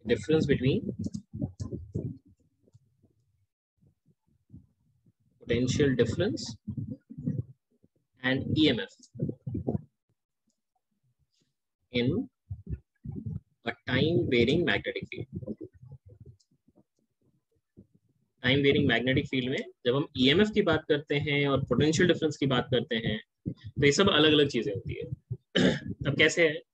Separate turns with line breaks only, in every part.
difference between potential difference and EMF in a time varying magnetic field. Time varying magnetic field में जब हम EMF की बात करते हैं और पोटेंशियल डिफरेंस की बात करते हैं तो ये सब अलग अलग चीजें होती है। अब कैसे है,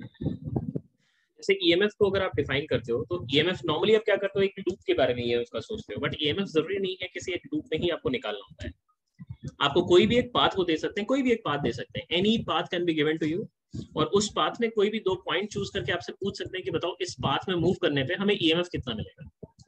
जैसे EMF को अगर आप डिफाइन करते हो तो EMF नॉर्मली आप क्या करते हो, एक लूप के बारे में EMF का सोचते हो, बट EMF जरूरी नहीं है किसी एक लूप में ही आपको निकालना होता है। आपको कोई भी एक पाथ को दे सकते हैं, कोई भी एक पाथ दे सकते हैं, any path can be given to you, और उस पाथ में कोई भी दो पॉइंट चूज करके आपसे पूछ सकते हैं कि बताओ इस पाथ में मूव करने पे हमें EMF कितना मिलेगा।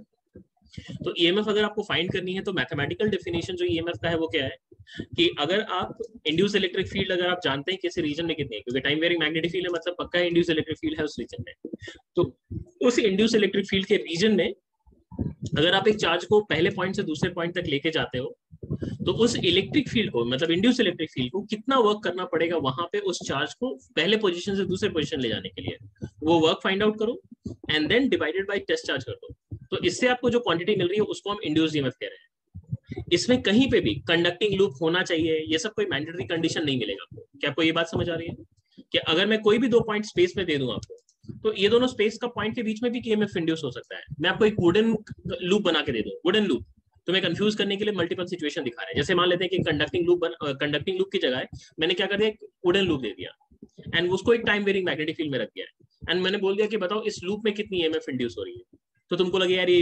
तो EMF अगर आपको फाइंड करनी है तो मैथमेटिकल डेफिनेशन जो EMF का है वो क्या है कि अगर आप इंड्यूस इलेक्ट्रिक फील्ड अगर आप जानते हैं किसी रीजन में कितनी है, क्योंकि टाइम वेरिंग मैग्नेटिक फील्ड है मतलब पक्का इंड्यूस इलेक्ट्रिक फील्ड है उस रीजन में, तो उस इंड्यूस इलेक्ट्रिक फील्ड के रीजन में अगर आप एक चार्ज को पहले पॉइंट से दूसरे पॉइंट तक लेके जाते हो तो उस इलेक्ट्रिक फील्ड को मतलब इंड्यूस इलेक्ट्रिक फील्ड को कितना वर्क करना पड़ेगा वहां पे उस चार्ज को पहले पोजीशन से दूसरे पोजीशन ले जाने के लिए, वो वर्क फाइंड आउट करो and then divided by test charge कर दो, तो इससे आपको जो क्वांटिटी मिल रही है उसको हम इंड्यूस्ड ईएमएफ कह रहे हैं। इसमें कहीं पे भी कंडक्टिंग लूप होना चाहिए, ये सब कोई मैंडेटरी कंडीशन नहीं मिलेगा आपको। क्या आपको ये बात समझ आ रही है कि अगर मैं कोई भी दो पॉइंट स्पेस में दे दूं आपको तो ये दोनों स्पेस का पॉइंट के बीच में भी ईएमएफ इंड्यूस हो सकता है। मैं आपको एक वुडन लूप बना के दे दूं, वुडन लूप, तो मैं कंफ्यूज करने के लिए मल्टीपल सिचुएशन दिखा रहे हैं। जैसे मान लेते हैं कि कंडक्टिंग लूप की जगह मैंने क्या कर दिया, एक वुडन लूप दे दिया एंड उसको एक टाइम वेरिंग मैग्नेटिक फील्ड में रख दिया है एंड मैंने बोल दिया कि बताओ इस लूप में कितनी ईएमएफ इंड्यूस हो रही है। तो तुमको लगे यार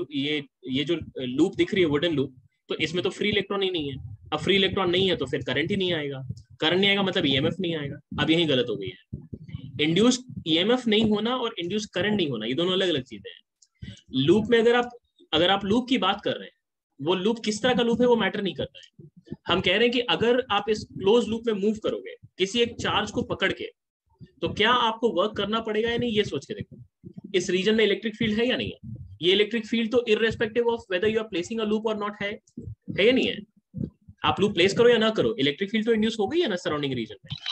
ये जो लूप दिख रही है वुडन लूप, तो इसमें तो फ्री इलेक्ट्रॉन ही नहीं है। अब फ्री इलेक्ट्रॉन नहीं है तो फिर करंट ही नहीं आएगा, करंट नहीं आएगा मतलब ईएमएफ नहीं आएगा। अब यही गलत हो गई है। इंड्यूस ईएमएफ नहीं होना और इंड्यूस करंट नहीं होना ये दोनों अलग अलग चीजें हैं। लूप में अगर आप लूप की बात कर रहे हैं, वो लूप किस तरह का लूप है वो मैटर नहीं करता है। हम कह रहे हैं कि अगर आप इस क्लोज लूप में मूव करोगे किसी एक चार्ज को पकड़ के, तो क्या आपको वर्क करना पड़ेगा या नहीं, ये सोच के देखो इस रीजन में इलेक्ट्रिक फील्ड है या नहीं है। ये इलेक्ट्रिक फील्ड तो irrespective of whether you are placing a loop और नॉट है या नहीं है। आप लूप प्लेस करो या ना करो, इलेक्ट्रिक फील्ड तो इंड्यूस हो गई है ना सराउंडिंग रीजन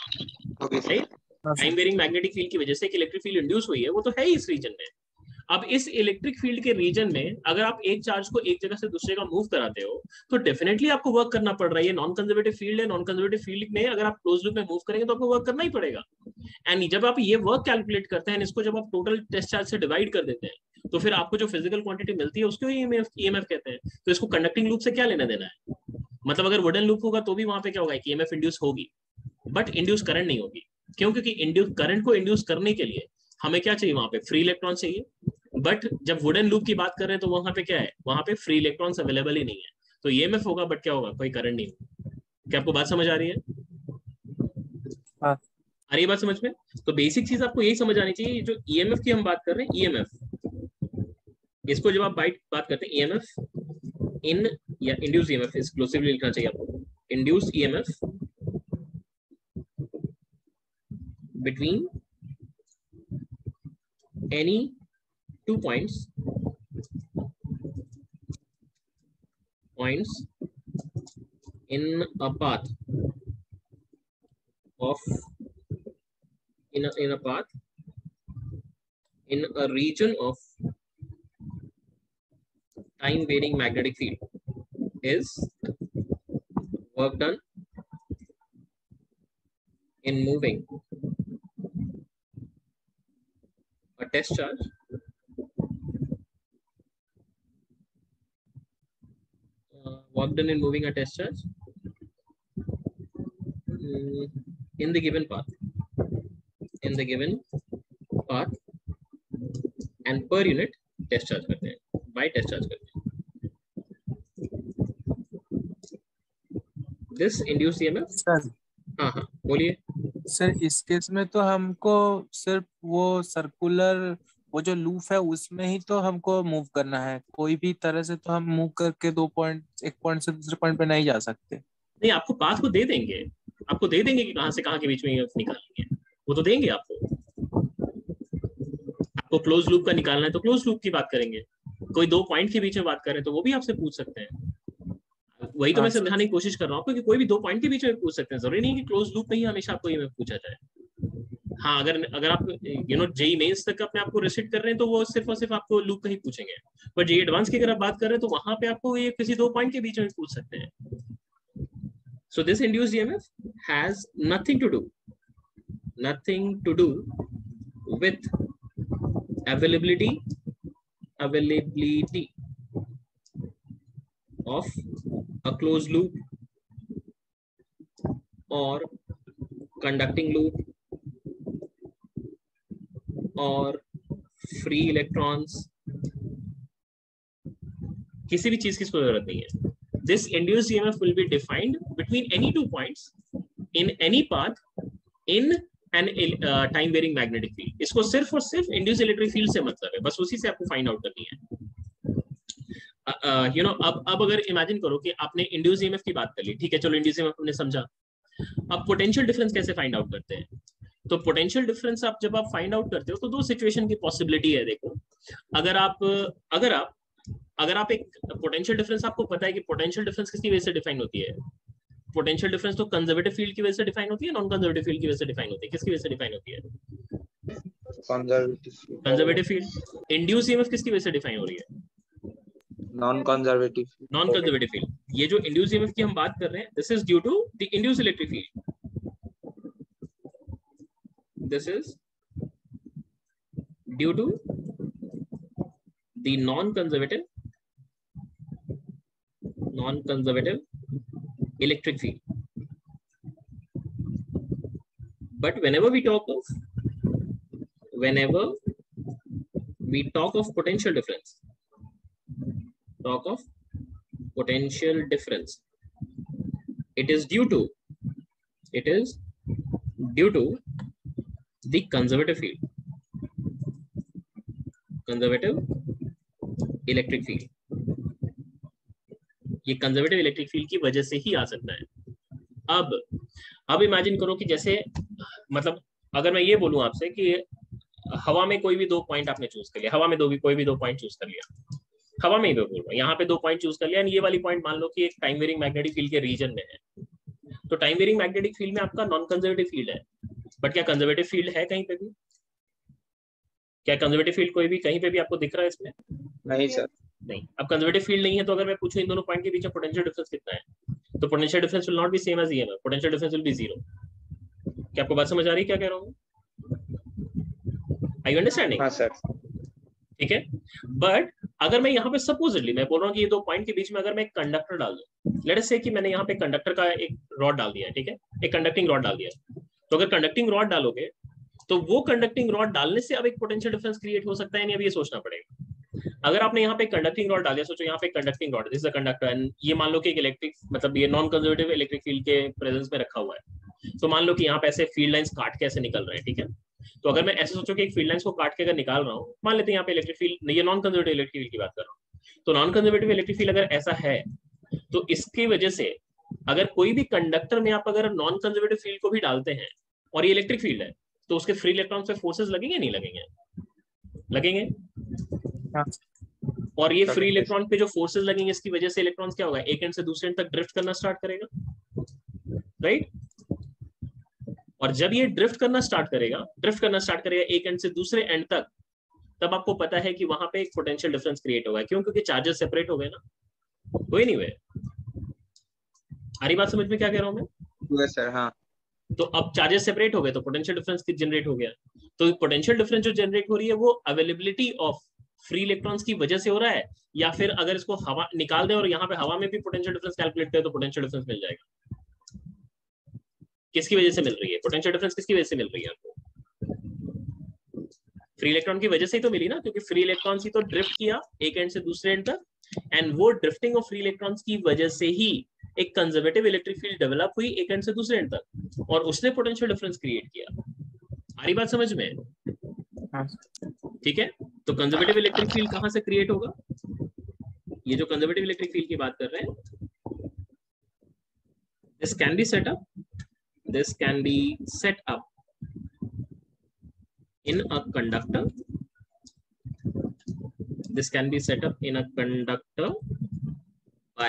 में। टाइम वेरिंग मैग्नेटिक फील्ड की वजह से इलेक्ट्रिक फील्ड इंड्यूस हुई है, वो तो है ही इस रीजन में। अब इस इलेक्ट्रिक फील्ड के रीजन में अगर आप एक चार्ज को एक जगह से दूसरे का मूव कराते हो तो डेफिनेटली आपको वर्क करना पड़ रहा है। ये नॉन कंजर्वेटिव फील्ड है, नॉन कंजर्वेटिव फील्ड में अगर आप क्लोज लूप में मूव करेंगे तो आपको वर्क करना ही पड़ेगा। एंड जब आप ये वर्क कैलकुलेट करते हैं, इसको जब आप टोटल टेस्ट चार्ज से डिवाइड कर देते हैं तो फिर आपको जो फिजिकल क्वांटिटी मिलती है उसको ईएमएफ कहते हैं। तो इसको कंडक्टिंग लूप से क्या लेना देना है, मतलब अगर वुडन लूप होगा तो भी वहां पे क्या होगा, ईएमएफ इंड्यूस होगी बट इंड्यूस करंट नहीं होगी। क्यों? क्योंकि इंड्यूस करंट को इंड्यूस करने के लिए हमें क्या चाहिए, वहां पे फ्री इलेक्ट्रॉन चाहिए। बट जब वुडन लूप की बात कर रहे हैं तो वहां पे क्या है, वहां पे फ्री इलेक्ट्रॉन्स अवेलेबल ही नहीं है, तो ईएमएफ होगा बट क्या होगा, कोई करंट नहीं होगा। क्या आपको बात समझ आ रही है?
हाँ।
आ रही है बात समझ में? तो बेसिक चीज आपको यही समझ आनी चाहिए। जो ईएमएफ की हम बात कर रहे हैं, ईएमएफ, इसको जब आप बात करते हैं ईएमएफ इन या इंड्यूस ईएमएफ एक्सक्लूसिवली लिखना चाहिए आपको, induce EMF between any 2 points in a path of in a path in a region of time varying magnetic field is work done in moving a test charge work done in moving a test charge in the given path and per unit test charge करते हैं, by test charge करते हैं। this induced EMF
sir.
हाँ बोलिए
sir इस case में तो हमको सिर्फ वो सर्कुलर वो जो लूप है उसमें ही तो हमको मूव करना है, कोई भी तरह से तो हम मूव करके एक पॉइंट से दूसरे पॉइंट पे नहीं जा सकते।
नहीं, आपको पाथ को दे देंगे, कि कहां से कहां के बीच में निकालेंगे, वो तो देंगे आपको। आपको क्लोज लूप का निकालना है तो क्लोज लूप की बात करेंगे, कोई दो पॉइंट के बीच में बात करें तो वो भी आपसे पूछ सकते हैं। वही तो मैं समझाने की कोशिश कर रहा हूँ कि कोई भी दो पॉइंट के बीच में पूछ सकते हैं, जरूरी नहीं कि क्लोज लूप में ही हमेशा आपको ये पूछा जाए। हाँ, अगर अगर आप जेई मेंस तक अपने आप को रिस्ट्रिक्ट कर रहे हैं तो वो सिर्फ और सिर्फ आपको लूप का ही पूछेंगे, पर जेई एडवांस की अगर आप बात कर रहे हैं तो वहां पे आपको ये किसी दो पॉइंट के बीच में पूछ सकते हैं. So this induced EMF has nothing to do with availability of a closed loop or conducting loop or free electrons. किसी भी चीज की इसको जरूरत नहीं है. This induced EMF will be defined between any 2 points in any path in an time varying magnetic field. इसको सिर्फ और सिर्फ induced electric field से मतलब है, बस उसी से आपको फाइंड आउट करनी है. अब अगर इमेजिन करो कि आपने इंड्यूस ईएमएफ की बात कर ली, ठीक है, चलो इंड्यूस ईएमएफ हमने समझा. अब पोटेंशियल डिफरेंस कैसे फाइंड आउट करते हैं? तो पोटेंशियल डिफरेंस आप जब आप फाइंड आउट करते हो तो दो सिचुएशन की पॉसिबिलिटी है. देखो, अगर आप एक पोटेंशियल डिफरेंस, आपको पता है कि पोटेंशियल डिफरेंस किसकी वजह से डिफाइन होती है? पोटेंशियल डिफरेंस तो कंजर्वेटिव फील्ड की वजह से डिफाइन होती है, नॉन कंजर्वेटिव फील्ड की वजह से डिफाइन होती है. किसकी वजह से डिफाइन होती है? Conservative field. इंड्यूस ईएमएफ किसकी वजह से डिफाइन हो रही है? Non conservative field. ये जो इंड्यूस ईएमएफ की हम बात कर रहे हैं, this is due to the induce electric field. This is due to the non conservative electric field. But whenever we talk of potential difference, it is due to the conservative electric field. ये conservative electric field की वजह से ही आ सकता है. अब imagine करो कि जैसे, मतलब अगर मैं ये बोलूं आपसे कि हवा में कोई भी 2 पॉइंट आपने चूज कर लिया, हवा में कोई भी 2 पॉइंट चूज कर लिया, हवा में ही बोल रहा हूं, यहाँ पे 2 पॉइंट चूज कर लिया, ये वाली पॉइंट मान लो कि एक टाइम वेरिंग मैग्नेटिक फील्ड के रीजन में है. तो टाइम वेरिंग मैग्नेटिक फील्ड में आपका नॉन कंजर्वेटिव फील्ड है, बट क्या कंजर्वेटिव फील्ड है कहीं पे भी? क्या कंजर्वेटिव फील्ड कोई भी कहीं पे भी आपको दिख रहा है इसमें? नहीं सर, नहीं. अब कंजर्वेटिव फील्ड नहीं है तो अगर मैं पूछूं इन दोनों पॉइंट के बीच में पोटेंशियल डिफरेंस कितना है, तो potential difference will not be same as EMF. Potential difference will be 0. क्या आपको बात समझ आ रही है क्या कह रहा हूं? Are you understanding? हां सर. ठीक है. बट अगर मैं यहाँ पे सपोजिटली मैं बोल रहा हूँ कि ये 2 पॉइंट के बीच में अगर मैं एक कंडक्टर डाल दूं, लेट अस से कि मैंने यहाँ पे कंडक्टर का एक रॉड डाल दिया है, ठीक है, एक कंडक्टिंग रॉड डाल दिया. तो अगर कंडक्टिंग रॉड डालोगे तो वो कंडक्टिंग रॉड डालने से अब एक पोटेंशियल डिफरेंस क्रिएट हो सकता है नहीं, अब ये सोचना पड़ेगा. अगर आपने यहाँ पे कंडक्टिंग रॉड डाल दिया, सोचो यहाँ पे conducting rod, this is a conductor, and ये मान लो कि एक इलेक्ट्रिक, मतलब ये नॉन कंजर्वेटिव इलेक्ट्रिक फील्ड के प्रेजेंस में रखा हुआ है. तो मान लो कि यहाँ पे ऐसे फील्ड लाइंस काट के ऐसे निकल रहे हैं, ठीक है. तो अगर मैं ऐसे सोचो कि एक फील्ड लाइंस को काट के अगर निकाल रहा हूँ, मान लेते हैं यहाँ पे इलेक्ट्रिक फील्ड, ये नॉन कंजर्वेटिव इलेक्ट्रिक फील्ड की बात कर रहा हूँ, तो नॉन कंजर्वेटिव इलेक्ट्रिक फील्ड अगर ऐसा है तो इसकी वजह से अगर कोई भी कंडक्टर में आप अगर नॉन कंजर्वेटिव फील्ड को भी डालते हैं और ये इलेक्ट्रिक फील्ड है, तो उसके फ्री इलेक्ट्रॉन पे फोर्सेस लगेंगे नहीं लगेंगे? लगेंगे. और ये फ्री इलेक्ट्रॉन पे जो फोर्सेस लगेंगे इसकी वजह से इलेक्ट्रॉन्स क्या होगा, एक एंड से दूसरे एंड तक ड्रिफ्ट करना स्टार्ट करेगा, राइट. और जब ये ड्रिफ्ट करना स्टार्ट करेगा एक एंड से दूसरे एंड तक, तब आपको पता है कि वहां पे एक पोटेंशियल डिफरेंस क्रिएट होगा. क्यों? क्योंकि चार्जेस सेपरेट हो गए ना. कोई नहीं हुए. आ रही बात समझ में क्या कह रहा हूं मैं? सर हाँ. तो अब चार्जेस सेपरेट हो गए तो पोटेंशियल डिफरेंस जनरेट हो गया. तो पोटेंशियल डिफरेंस जो जनरेट हो रही है वो अवेलेबिलिटी ऑफ फ्री इलेक्ट्रॉन्स की वजह से हो रहा है, या फिर अगर इसको हवा निकाल दें और यहाँ पे हवा में भी पोटेंशियल डिफरेंस कैलकुलेट करें तो पोटेंशियल डिफरेंस मिल जाएगा. किसकी वजह से मिल रही है पोटेंशियल डिफरेंस? किसकी वजह से मिल रही है आपको? फ्री इलेक्ट्रॉन की वजह से ही तो मिली ना, क्योंकि फ्री इलेक्ट्रॉन्स ही तो ड्रिफ्ट किया एक एंड से दूसरे एंड तक, एंड वो ड्रिफ्टिंग ऑफ फ्री इलेक्ट्रॉन्स की वजह से ही एक कंजर्वेटिव इलेक्ट्रिक फील्ड डेवलप हुई एक एंड से दूसरे एंड तक, और उसने पोटेंशियल डिफरेंस क्रिएट किया. आ रही बात समझ में? ठीक है. तो कंजर्वेटिव इलेक्ट्रिक फील्ड कहां से क्रिएट होगा? ये जो कंजर्वेटिव इलेक्ट्रिक फील्ड की बात कर रहे हैं, this can be set up in a conductor. This can be set up in a conductor by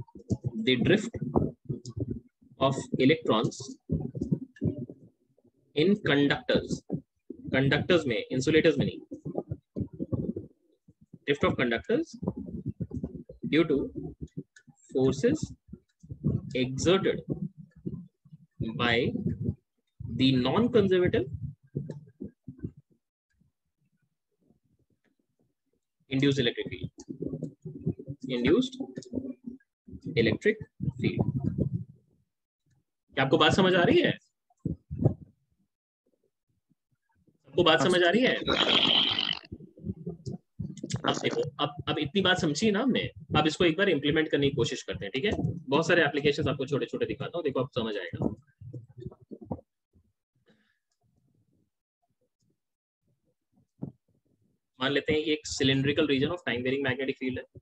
the drift of electrons in conductors में, इंसुलेटर्स में नहीं, drift of conductors due to forces exerted by the non-conservative induced electric field. Induced electric field. क्या आपको बात समझ आ रही है? आपको बात समझ आ रही है? अब देखो, अब इतनी बात समझी ना हमने, अब इसको एक बार इंप्लीमेंट करने की कोशिश करते हैं, ठीक है? बहुत सारे एप्लीकेशंस आपको छोटे छोटे दिखाता हूँ, देखो आप समझ आएगा। मान लेते हैं ये एक cylindrical region of time varying magnetic field है।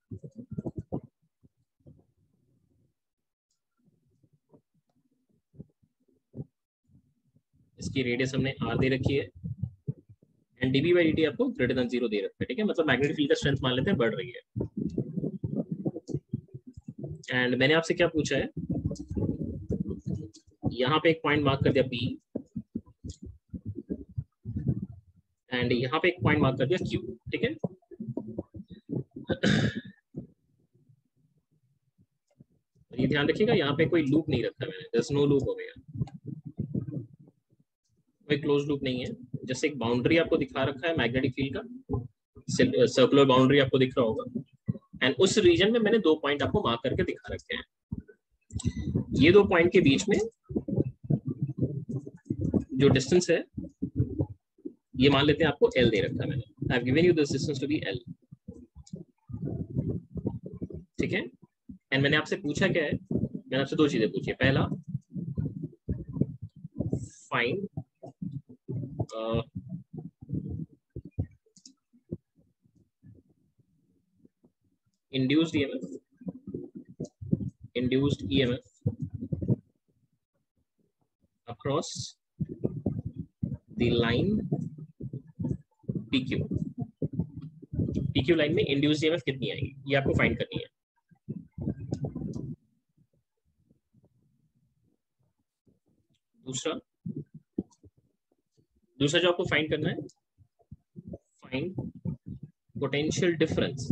इसकी रेडियस हमने आर दे रखी है एंड डीबी बाई डी आपको ग्रेटर देन 0 दे रखा है, ठीक है? मतलब मैग्नेटिक फील्ड का स्ट्रेंथ मान लेते हैं बढ़ रही है। एंड मैंने आपसे क्या पूछा है, यहाँ पे एक पॉइंट मार्क कर दिया P एंड यहाँ पे एक पॉइंट मार्क कर दिया Q, ठीक है? ये ध्यान रखिएगा, यहाँ पे कोई लूप नहीं रखा मैंने, जस्ट नो लूप हो गया, कोई क्लोज लूप नहीं है। जैसे एक बाउंड्री आपको दिखा रखा है मैग्नेटिक फील्ड का, सर्कुलर बाउंड्री आपको दिख रहा होगा, एंड उस रीजन में मैंने 2 पॉइंट आपको मार्क करके दिखा रखे हैं। ये 2 पॉइंट के बीच में जो डिस्टेंस है ये मान लेते हैं आपको L दे रखा है मैंने, I have given you this distance to be L, ठीक है? एंड मैंने आपसे पूछा क्या है, मैंने आपसे 2 चीजें पूछी है। पहला, find induced EMF across the line PQ line में induced EMF कितनी आएगी, ये आपको फाइंड करनी है। दूसरा जो आपको फाइंड करना है, find potential difference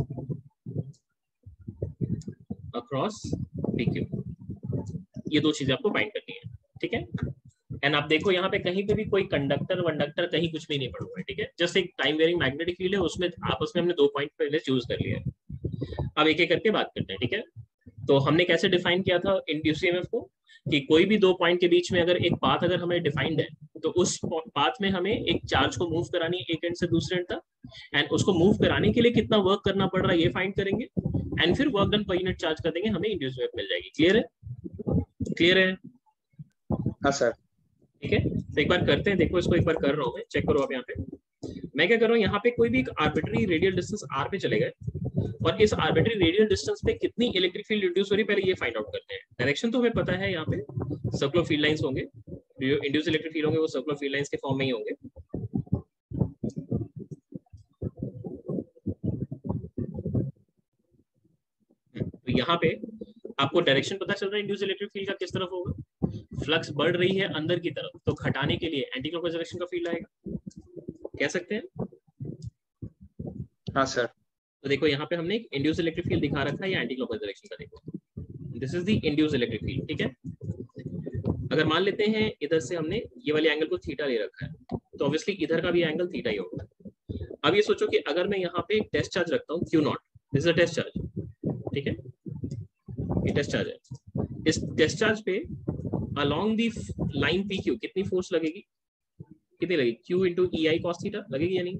across PQ। ये 2 चीजें आपको फाइंड करनी है, ठीक है? एंड आप देखो यहाँ पे कहीं पे भी कोई कंडक्टर वंडक्टर कहीं कुछ भी नहीं पड़ा हुआ है, ठीक है? जस्ट एक टाइम वेरिंग मैग्नेटिक फील्ड है, उसमें आपस में हमने 2 पॉइंट पहले चूज कर लिया है। अब एक एक करके बात करते हैं, ठीक है? तो हमने कैसे डिफाइन किया था इंड्यूस ईएमएफ को, कि कोई भी 2 पॉइंट के बीच में अगर एक पाथ अगर हमें डिफाइंड है तो उस पाथ में हमें एक चार्ज को मूव करानी है एक एंड से दूसरे एंड तक, एंड उसको मूव कराने के लिए कितना वर्क करना पड़ रहा है ये फाइंड करेंगे, एंड फिर वर्क डन पर यूनिट चार्ज कर देंगे, हमें इंड्यूस ईएमएफ मिल जाएगी। क्लियर है? क्लियर है?
हाँ सर।
ठीक है, तो एक बार करते हैं, देखो इसको एक बार कर रहा हूँ मैं, चेक करो आप। यहाँ पे मैं क्या कर रहा हूँ, यहाँ पे कोई भी एक आर्बिट्री रेडियल डिस्टेंस r पे चले गए और इस आर्बिट्री रेडियल डिस्टेंस पे कितनी इलेक्ट्रिक फील्ड इंड्यूस हो रही है पहले ये फाइंड आउट करते हैं। डायरेक्शन तो हमें पता है, यहाँ पे सर्कुलर फील्ड लाइंस होंगे, जो इंड्यूस इलेक्ट्रिक फील्ड होंगे वो सर्कुलर फील्ड लाइंस के फॉर्म में ही होंगे। तो यहाँ पे आपको डायरेक्शन पता चल रहा है इंड्यूस इलेक्ट्रिक फील्ड का किस तरफ होगा, फ्लक्स बढ़ रही है अंदर की तरफ, तो घटाने के लिए एंटी क्लॉकवाइज डायरेक्शन का फील्ड आएगा, कह सकते हैं?
हाँ सर।
तो देखो यहाँ पे हमने एक इंड्यूस इलेक्ट्रिक फील्ड दिखा रखा है, या एंटी क्लॉकवाइज डायरेक्शन का, देखो this is the induce electric field, ठीक है? अगर मान लेते हैं इधर से हमने ये वाले एंगल को थीटा ले रखा है, तो ऑब्वियसली इधर का भी एंगल थीटा ही होगा। अब ये सोचो कि अगर मैं यहाँ पे एक टेस्ट चार्ज रखता हूँ Q0, this is a test charge, ठीक है? ये टेस्ट चार्ज है, इस टेस्ट चार्ज पे along the line PQ कितनी फोर्स लगेगी, कितनी लगेगी? Q into EI cos theta लगेगी या नहीं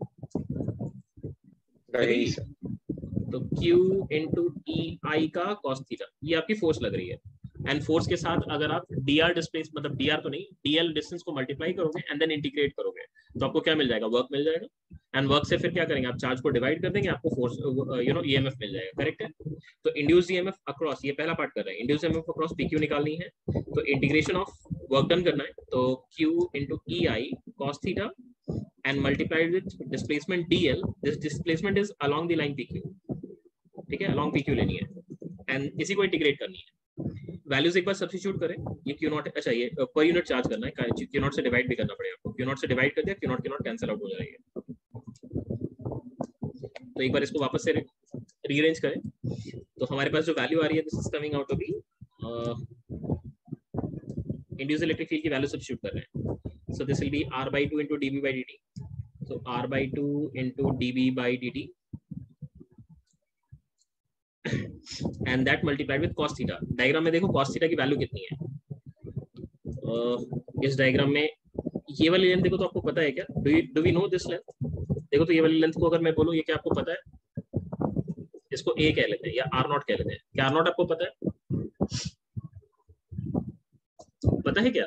लगेगी? तो Q into EI का cos थीटा, ये आपकी फोर्स लग रही है। एंड फोर्स के साथ अगर आप dr डिस्प्लेस, मतलब dr तो नहीं, dl डिस्टेंस को मल्टीप्लाई करोगे एंड देन इंटीग्रेट करोगे तो आपको क्या मिल जाएगा? वर्क मिल जाएगा। एंड वर्क से फिर क्या करेंगे, आप चार्ज को डिवाइड कर देंगे, आपको फोर्स ईएमएफ मिल जाएगा। करेक्ट है? तो इंड्यूस ईएमएफ अक्रॉस, ये पहला पार्ट कर रहे हैं, इंड्यूस ईएमएफ अक्रॉस PQ निकालनी है, तो इंटीग्रेशन ऑफ वर्क डन करना है, तो Q into EI cos theta and multiplied with displacement dl, this displacement is along the line PQ, ठीक है? along PQ लेनी है एंड इसी को इंटीग्रेट करनी है। वैल्यूज एक बार सब्स्टिट्यूट करें, ये क्यू नॉट, अच्छा ये पर यूनिट चार्ज करना है, क्यू नॉट से डिवाइड भी करना पड़ेगा आपको, क्यू नॉट से डिवाइड कर दिया, क्यू नॉट कैंसिल आउट हो जाएगा। तो एक बार इसको वापस से रीअरेंज करें, तो हमारे पास जो वैल्यू आ रही है, this is coming out to be induced electric field की वैल्यू सब्स्टिट्यूट कर रहे हैं, so this will be r by 2 into dB by dt, so r by 2 into dB by dt and that multiplied with cos theta। Diagram में देखो cos theta की value कितनी है, इस डायग्राम में ये वाली लेंथ देखो तो आपको पता है क्या, do we know this length? देखो तो ये वाली लेंथ को अगर मैं बोलूं, ये क्या आपको पता है? इसको a कह लेते हैं या r नॉट कह लेते हैं, क्या r नॉट आपको पता है? पता है क्या?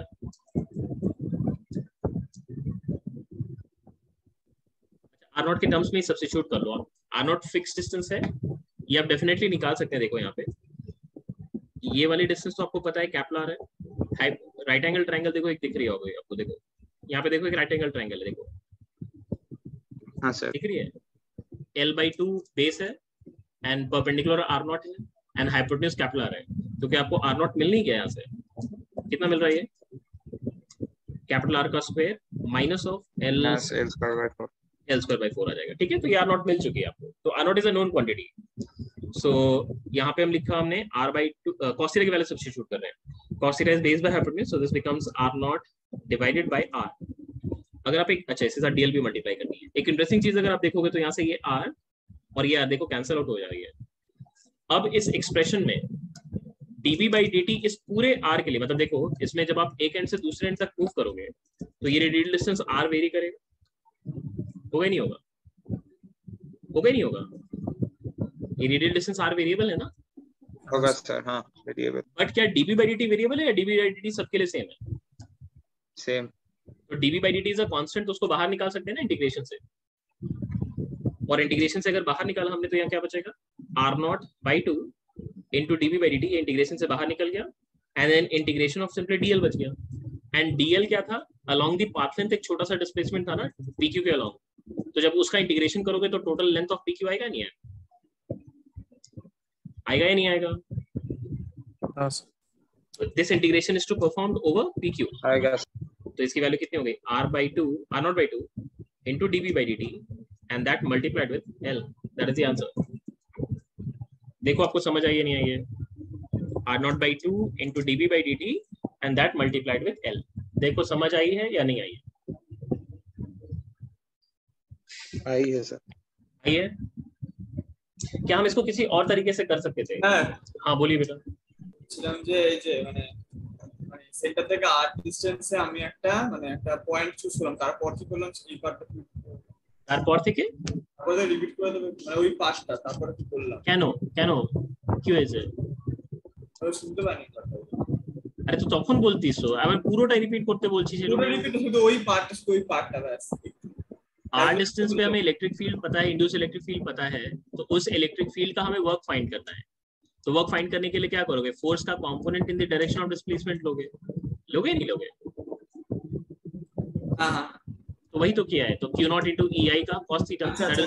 r नॉट के टर्म्स में सब्स्टिट्यूट कर लो आप, r नॉट फिक्स डिस्टेंस है, ये आप डेफिनेटली निकाल सकते हैं। देखो यहाँ पे ये वाली डिस्टेंस तो आपको पता है कैप्लर है, राइट एंगल ट्रायंगल देखो एक दिख रही होगी आपको, देखो यहाँ पे देखो एक राइट एंगल ट्रायंगल है, देखो
हाँ सर,
दिख रही है, l/2 बेस है एंड परपेंडिकुलर r नॉट है एंड हाइपोटेन्यूज कैप्लर है, तो क्या आपको r नॉट मिल नहीं गया? यहाँ से कितना मिल रहा है? कैपिटल R का square minus of L square by 4 आ जाएगा, ठीक है। तो ये R नॉट मिल चुकी है आपको, तो R naught is a known quantity. So यहाँ पे हम लिखा हमने r/2 cos थीटा की वैल्यू सब्स्टिट्यूट कर रहे हैं, cos theta is based by hypotenuse, so this becomes r naught divided by r। अगर आप एक, अच्छा इसके साथ dl भी मल्टीप्लाई करनी है। एक इंटरेस्टिंग चीज अगर आप देखोगे तो यहाँ से ये r और ये r देखो कैंसिल आउट हो जा रही है। अब इस एक्सप्रेशन में dB by dt इस पूरे r के लिए, मतलब देखो इसमें जब आप एक एंड से दूसरे एंड तक मूव करोगे तो ये रेडियल डिस्टेंस r वेरी करेगा, होगा ही नहीं होगा? होगा ही नहीं होगा? ये रेडियल डिस्टेंस r वेरिएबल है ना?
होगा सर, हाँ वेरिएबल।
बट क्या dB by dt वेरिएबल है या dB by dt सबके लिए सेम है?
सेम।
तो dB by dt is a constant, तो उसको बाहर निकाल सकते हैं ना इंटीग्रेशन से, और इंटीग्रेशन से अगर बाहर निकाला हमने तो यहाँ क्या बचेगा? r naught by 2 into dB by dt, integration से बाहर निकल गया and then integration of simply dl बच गया, एंड dl क्या था? अलोंग द पाथ लेंथ एक छोटा सा डिस्प्लेसमेंट था ना pq के अलोंग, तो जब उसका इंटीग्रेशन करोगे तो टोटल लेंथ ऑफ pq आएगा नहीं आएगा या नहीं आएगा? This integration is to perform over pq
आएगा।
तो इसकी वैल्यू कितनी हो गई? r naught by 2 into dB by dt and that multiplied with l, that is the answer। देखो आपको समझ आई है नहीं आई है? r naught by 2 into dB by dt and that multiplied with l, देखो समझ आई है या नहीं आई है?
आई है सर।
आई है? क्या हम इसको किसी और तरीके से कर सकते थे? हाँ बोलिए बेटा।
ছিলাম যে এই যে মানে মানে সেন্টার থেকে 8 ডিসটেন্সে আমি একটা পয়েন্ট চুজ করলাম, তারপর কি করলাম এই পার্টটা,
তারপর থেকে
তারপরে রিপিট করে দেব মানে ওই পাঁচটা, তারপরে কি করলাম?
কেন কেন কি হয়েছে?
আমি শুনতে পাইনি কথা।
আরে তো তখন বলতিস তো, আমি পুরোটা রিপিট করতে বলছি,
পুরো রিপিট শুধু ওই পার্টটা ব্যাস।
r डिस्टेंस पे हमें इलेक्ट्रिक फील्ड पता है, इंड्यूस इलेक्ट्रिक फील्ड पता है, तो उस इलेक्ट्रिक फील्ड का हमें वर्क फाइंड करना है। तो वर्क फाइंड करने के लिए क्या करोगे? फोर्स का component in the direction of displacement लोगे नहीं लोगे?
हां
तो वही तो किया है, तो q नॉट इनटू ei का cos थीटा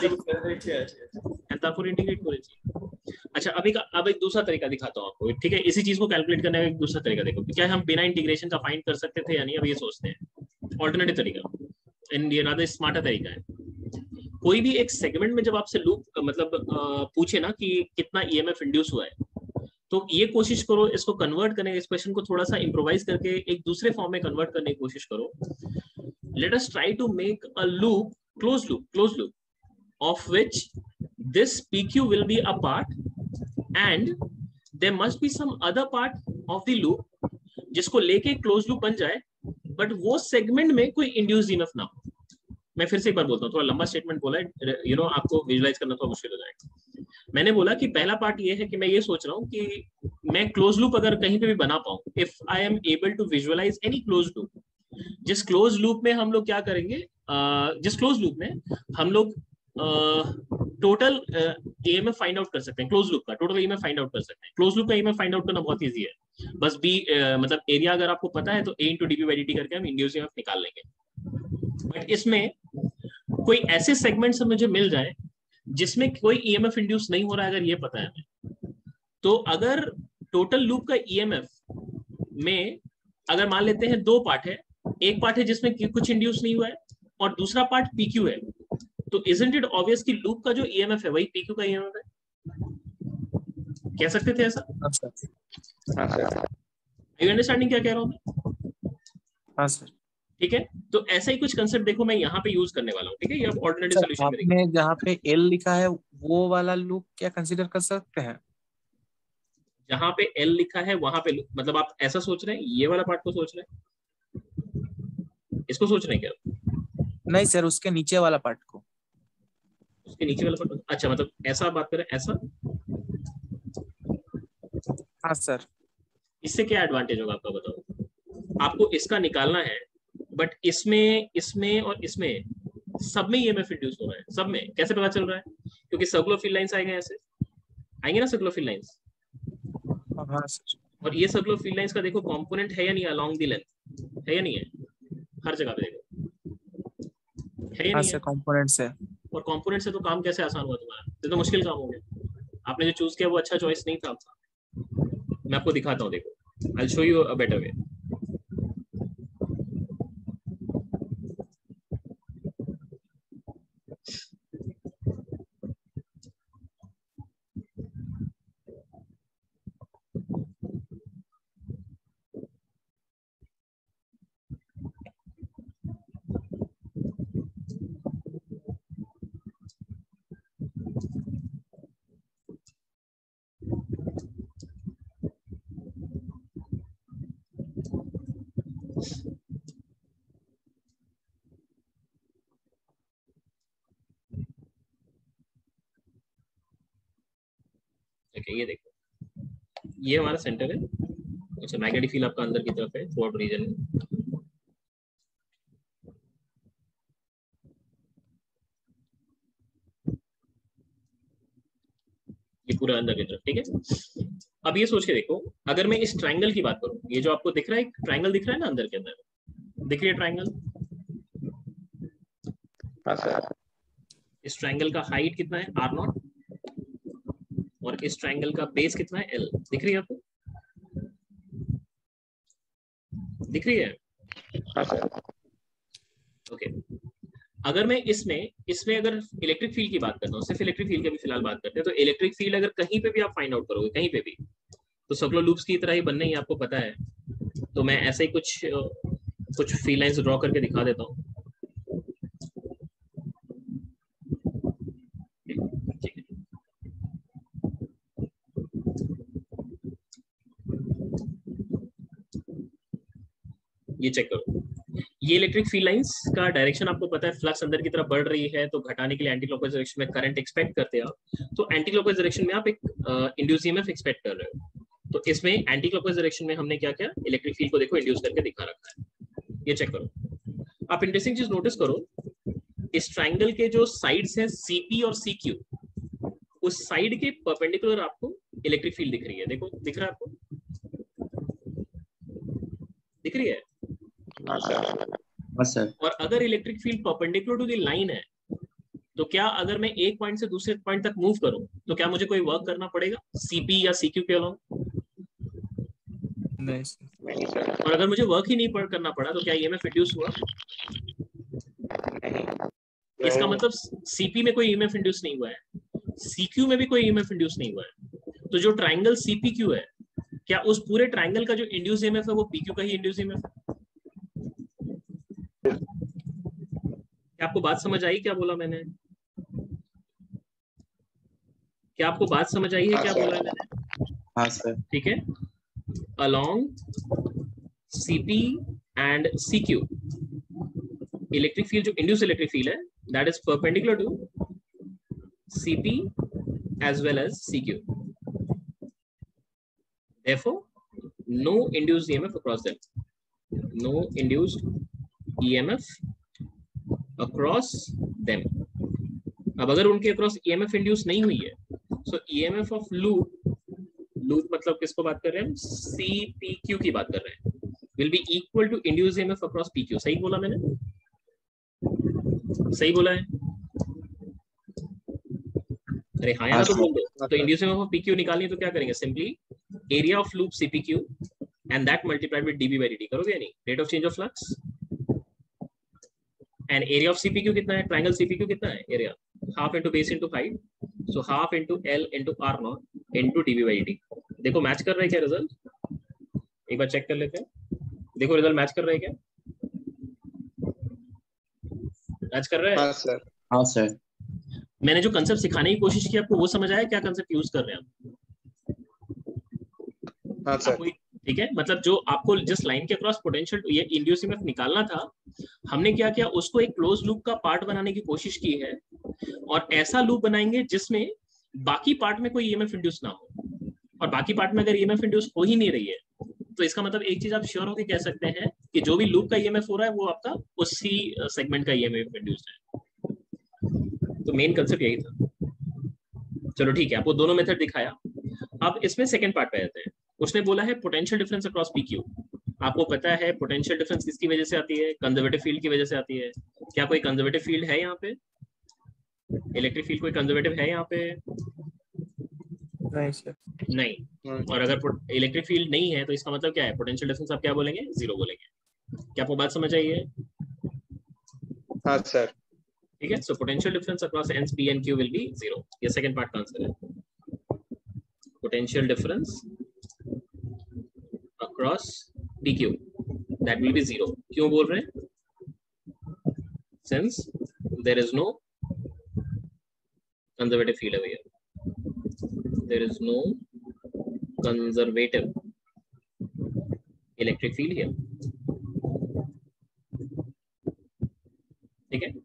एंड तारपर इंटीग्रेट করেছি। अच्छा अब एक दूसरा तरीका दिखाता हूं आपको, ठीक है? इसी चीज को कैलकुलेट करने का एक दूसरा तरीका देखो, क्या हम बिना इंटीग्रेशन का फाइंड कर सकते थे या नहीं? अब ये सोचते हैं, ऑल्टरनेटिव तरीका, एंड ये अनदर स्मार्टर तरीका है। कोई भी एक सेगमेंट में जब आपसे लूप मतलब पूछे ना कि कितना ईएमएफ इंड्यूस हुआ है, तो ये कोशिश करो इसको कन्वर्ट करने, एक्सप्रेशन को थोड़ा सा इम्प्रोवाइज करके एक दूसरे फॉर्म में कन्वर्ट करने की कोशिश करो। Let us try to make a loop, close loop of which this PQ will be a part and there must be some other part of the loop जिसको लेके क्लोज लूप बन जाए, but वो segment में कोई induced EMF ना हो। मैं फिर से एक बार बोलता हूँ, थोड़ा लंबा स्टेटमेंट बोला है, आपको विजुलाइज करना थोड़ा मुश्किल हो जाएगा। मैंने बोला कि पहला पार्ट ये है कि मैं ये सोच रहा हूँ कि मैं क्लोज लूप अगर कहीं पे भी बना पाऊँ, if I am able to visualise any close loop, जिस क्लोज लूप में हम लोग क्या करेंगे, जिस क्लोज लूप में हम लोग टोटल ईएमएफ फाइंड आउट कर सकते हैं, क्लोज लूप का टोटल ईएमएफ फाइंड आउट कर सकते हैं। क्लोज लूप का ईएमएफ फाइंड आउट करना बहुत इजी है, बस बी मतलब एरिया अगर आपको पता है तो a into dB by dt करके हम इंड्यूस ईएमएफ निकाल लेंगे। बट इसमें कोई ऐसे सेगमेंट से मुझे मिल जाए जिसमें कोई ईएमएफ इंड्यूस नहीं हो रहा है, अगर ये पता है हमें, तो अगर टोटल लूप का ईएमएफ में अगर मान लेते हैं दो पार्ट है, एक पार्ट है जिसमें कुछ इंड्यूस नहीं हुआ है और दूसरा पार्ट PQ है, तो इजंट इट ऑब्वियस कि लूप का जो EMF है वही PQ का EMF है? कह सकते थे ऐसा?
हाँ सर।
यू अंडरस्टैंडिंग क्या कह रहा हूं मैं?
हाँ सर।
ठीक है, तो ऐसा ही कुछ कंसेप्ट देखो मैं यहाँ पे यूज करने वाला हूँ। ठीक है, ये आप ऑर्डिनरी
सर
सॉल्यूशन में
आपने जहाँ पे L लिखा है वो वाला लूप क्या कंसीडर कर सकते हैं?
जहाँ पे L लिखा है वहां पे मतलब आप ऐसा सोच रहे हैं, ये वाला पार्ट को सोच रहे हैं, इसको सोच रहे हैं क्या?
नहीं सर, उसके नीचे वाला पार्ट को।
उसके नीचे वाला पार्ट? अच्छा, मतलब ऐसा आप बात करें, ऐसा?
हाँ सर।
इससे क्या एडवांटेज होगा आपका बताओ? आपको इसका निकालना है, बट इसमें इसमें और इसमें सब में EMF इंड्यूस हो रहा है, सब में। कैसे पता चल रहा है? क्योंकि सर्कुलर फील्ड लाइंस आएंगे, ऐसे आएंगे ना सर्कुलर फील्ड लाइंस।
हाँ सर।
और ये सर्कुलर फील्ड लाइंस का देखो कंपोनेंट है या नहीं अलोंग द लेंथ, है या नहीं है? हर जगह पे देखो, है या
हाँ
नहीं
सर,
है?
कंपोनेंट्स है।
और कंपोनेंट से तो काम कैसे आसान हुआ तुम्हारा? ये तो मुश्किल काम हो गया। आपने जो चूज किया वो अच्छा चॉइस नहीं था आपका। मैं आपको दिखाता हूँ, देखो, I will show you a better way. Okay, ये देखो, ये हमारा सेंटर है। अच्छा, मैग्नेटिक फील्ड आपका अंदर की तरफ है, थ्रू आउट रीजन में। ये पूरा अंदर की तरफ, ठीक है। अब ये सोच के देखो, अगर मैं इस ट्रायंगल की बात करूं, ये जो आपको दिख रहा है, एक ट्रायंगल दिख रहा है ना अंदर के अंदर, दिख रही है ट्रायंगल?
हाँ सर।
इस ट्रायंगल का हाइट कितना है? R0, और इस ट्रायंगल का बेस कितना है? L। दिख रही है आपको? दिख रही है?
हाँ सर।
ओके, अगर मैं इसमें इसमें अगर इलेक्ट्रिक फील्ड की बात करता हूँ, सिर्फ इलेक्ट्रिक फील्ड की भी फिलहाल बात करते हैं, तो इलेक्ट्रिक फील्ड अगर कहीं पे भी आप फाइंड आउट करोगे, कहीं पे भी, तो सर्कुलर लूप्स की तरह ही बनने ही आपको पता है। तो मैं ऐसे ही कुछ फील्ड लाइंस ड्रॉ करके दिखा देता हूँ। ये चेक करो, ये इलेक्ट्रिक फील्ड लाइंस का डायरेक्शन आपको पता है, फ्लक्स अंदर की तरफ बढ़ रही है, तो घटाने के लिए एंटी क्लॉकवाइज डायरेक्शन में करंट एक्सपेक्ट करते हैं आप। तो एंटी क्लॉकवाइज डायरेक्शन में आप एक इंड्यूस EMF एक्सपेक्ट कर रहे हो। तो इसमें एंटी क्लॉकवाइज डायरेक्शन में हमने क्या किया, इलेक्ट्रिक फील्ड को देखो इंड्यूस करके दिखा रखा है। ये चेक करो। आप इंटरेस्टिंग चीज नोटिस करो, इस ट्रायंगल के जो साइड्स हैं CP और CQ, उस साइड के परपेंडिकुलर आपको इलेक्ट्रिक फील्ड दिख रही है। देखो, दिख रहा है आपको? दिख रही है?
हाँ सर।
और अगर electric field perpendicular to the line है, तो क्या अगर मैं एक पॉइंट से दूसरे पॉइंट तक मूव करूं, तो क्या मुझे कोई वर्क करना पड़ेगा CP या CQ के अलावा?
नहीं सर।
और अगर मुझे वर्क ही नहीं करना पड़ा, तो क्या EMF इंड्यूस हुआ? इसका मतलब CP में कोई EMF इंड्यूस नहीं हुआ है, CQ में भी कोई EMF इंड्यूस नहीं हुआ है। तो जो ट्राइंगल CPQ है, क्या उस पूरे ट्राइंगल का जो इंड्यूस EMF है वो PQ का ही इंड्यूस EMF है? क्या आपको बात समझ आई क्या बोला मैंने? क्या आपको बात समझ आई है क्या बोला मैंने?
हाँ सर।
ठीक है, along CP and CQ, electric field जो इंड्यूस इलेक्ट्रिक फील्ड है, that is perpendicular to CP as well as CQ. Therefore, no induced EMF across them. No induced EMF across them. अब अगर उनके अक्रॉस EMF इंड्यूस नहीं हुई है, so EMF of loop मतलब किसको बात कर रहे हैं हम? CPQ की बात कर रहे हैं, will be equal to induced EMF across PQ। सही बोला मैंने? सही बोला है? अरे हाँ या ना तो बोल दो। तो इंड्यूस EMF ऑफ PQ निकालनी है तो क्या करेंगे? Simply area of loop CPQ and that multiplied with dB by dt, करोगे नहीं, rate of change of flux, and area of CPQ कितना है, triangle CPQ कितना है, area half into base into height, so half into L into R naught into dB by dt। देखो match कर रहा है क्या रिजल्ट, एक बार चेक कर लेते हैं, देखो रिजल्ट मैच कर रहा है क्या, मैच कर रहा है?
हाँ सर।
हाँ सर।
मैंने जो कंसेप्ट सिखाने की कोशिश की आपको वो समझ आया, क्या कंसेप्ट यूज कर रहे हैं आप?
हाँ सर।
ठीक है, मतलब जो आपको जिस लाइन के अक्रॉस पोटेंशियल ये इंड्यूस ईएमएफ निकालना था, हमने क्या किया, उसको एक क्लोज लूप का पार्ट बनाने की कोशिश की है, और ऐसा लूप बनाएंगे जिसमें बाकी पार्ट में कोई ईएमएफ इंड्यूस ना हो, और बाकी पार्ट में अगर ईएमएफ इंड्यूस हो ही नहीं रही है, तो इसका मतलब एक चीज आप श्योर होकर कह सकते हैं कि जो भी लूप का ईएमएफ हो रहा है वो आपका उसी सेगमेंट का ईएमएफ इंड्यूस है। तो मेन कंसेप्ट यही था। चलो ठीक है, आपको दोनों मेथड दिखाया। अब इसमें सेकंड पार्ट पे आते हैं। उसने बोला है पोटेंशियल डिफरेंस अक्रॉस पीक्यू। आपको पता है पोटेंशियल डिफरेंस किसकी वजह से आती है? कंजर्वेटिव फील्ड की वजह से आती है। क्या कोई कंजर्वेटिव फील्ड है यहाँ पे? इलेक्ट्रिक फील्ड कोई कंजर्वेटिव है यहाँ पे?
नहीं सर।
नहीं। और अगर इलेक्ट्रिक फील्ड नहीं है तो इसका मतलब क्या है? पोटेंशियल डिफरेंस आप क्या बोलेंगे? जीरो बोलेंगे। क्या आपको बात समझ आई है?
हाँ सर।
ठीक है, so potential difference across and P and Q will be zero. ये सेकंड पार्ट का आंसर है। Potential difference across P Q that will be zero. क्यों बोल रहे हैं? Since there is no conservative field over here. There is no conservative electric field here. ठीक है,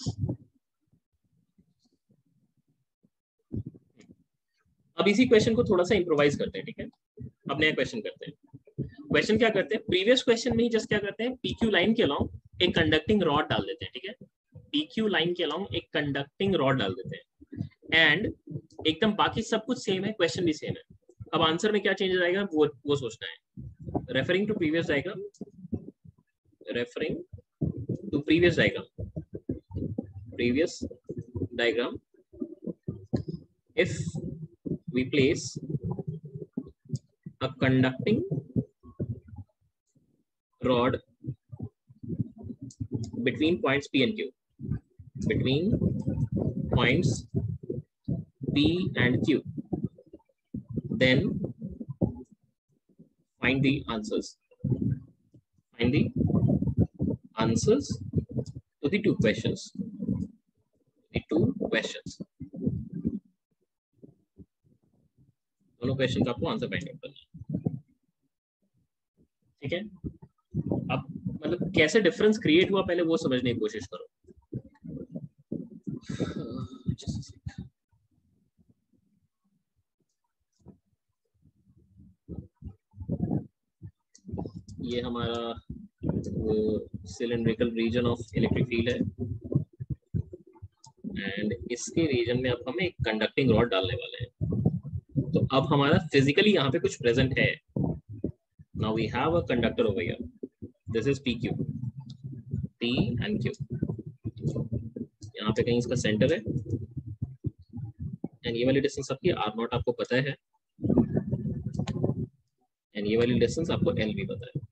अब इसी क्वेश्चन को थोड़ा सा इम्प्रोवाइज करते हैं। ठीक है, अब नया क्वेश्चन करते हैं। क्वेश्चन क्या करते हैं? प्रीवियस क्वेश्चन में ही जस्ट क्या करते हैं, पीक्यू लाइन के अलोंग एक कंडक्टिंग रॉड डाल देते हैं। ठीक है, पीक्यू लाइन के अलोंग एक कंडक्टिंग रॉड डाल देते हैं एंड एकदम बाकी सब कुछ सेम है, क्वेश्चन भी सेम है। अब आंसर में क्या चेंज आएगा वो सोचना है। Referring to previous diagram, referring to previous diagram, if we place a conducting rod between points P and Q, between points P and Q, then find the answers. Find the answers to the two questions. दोनों question का आपको answer find out करना है। ठीक है, अब मतलब कैसे डिफरेंस क्रिएट हुआ पहले वो समझने की कोशिश करो। ये हमारा वो cylindrical region of electric field है एंड इसके रीजन में अब हम एक कंडक्टिंग रॉड डालने वाले हैं। तो अब हमारा फिजिकली यहाँ पे कुछ प्रेजेंट है। Now we have a conductor over here, this is PQ, P and Q। यहाँ पे कहीं इसका सेंटर है एंड ये वाली डिस्टेंस आपकी R0 आपको पता है एंड ये वाली डिस्टेंस आपको L भी पता है।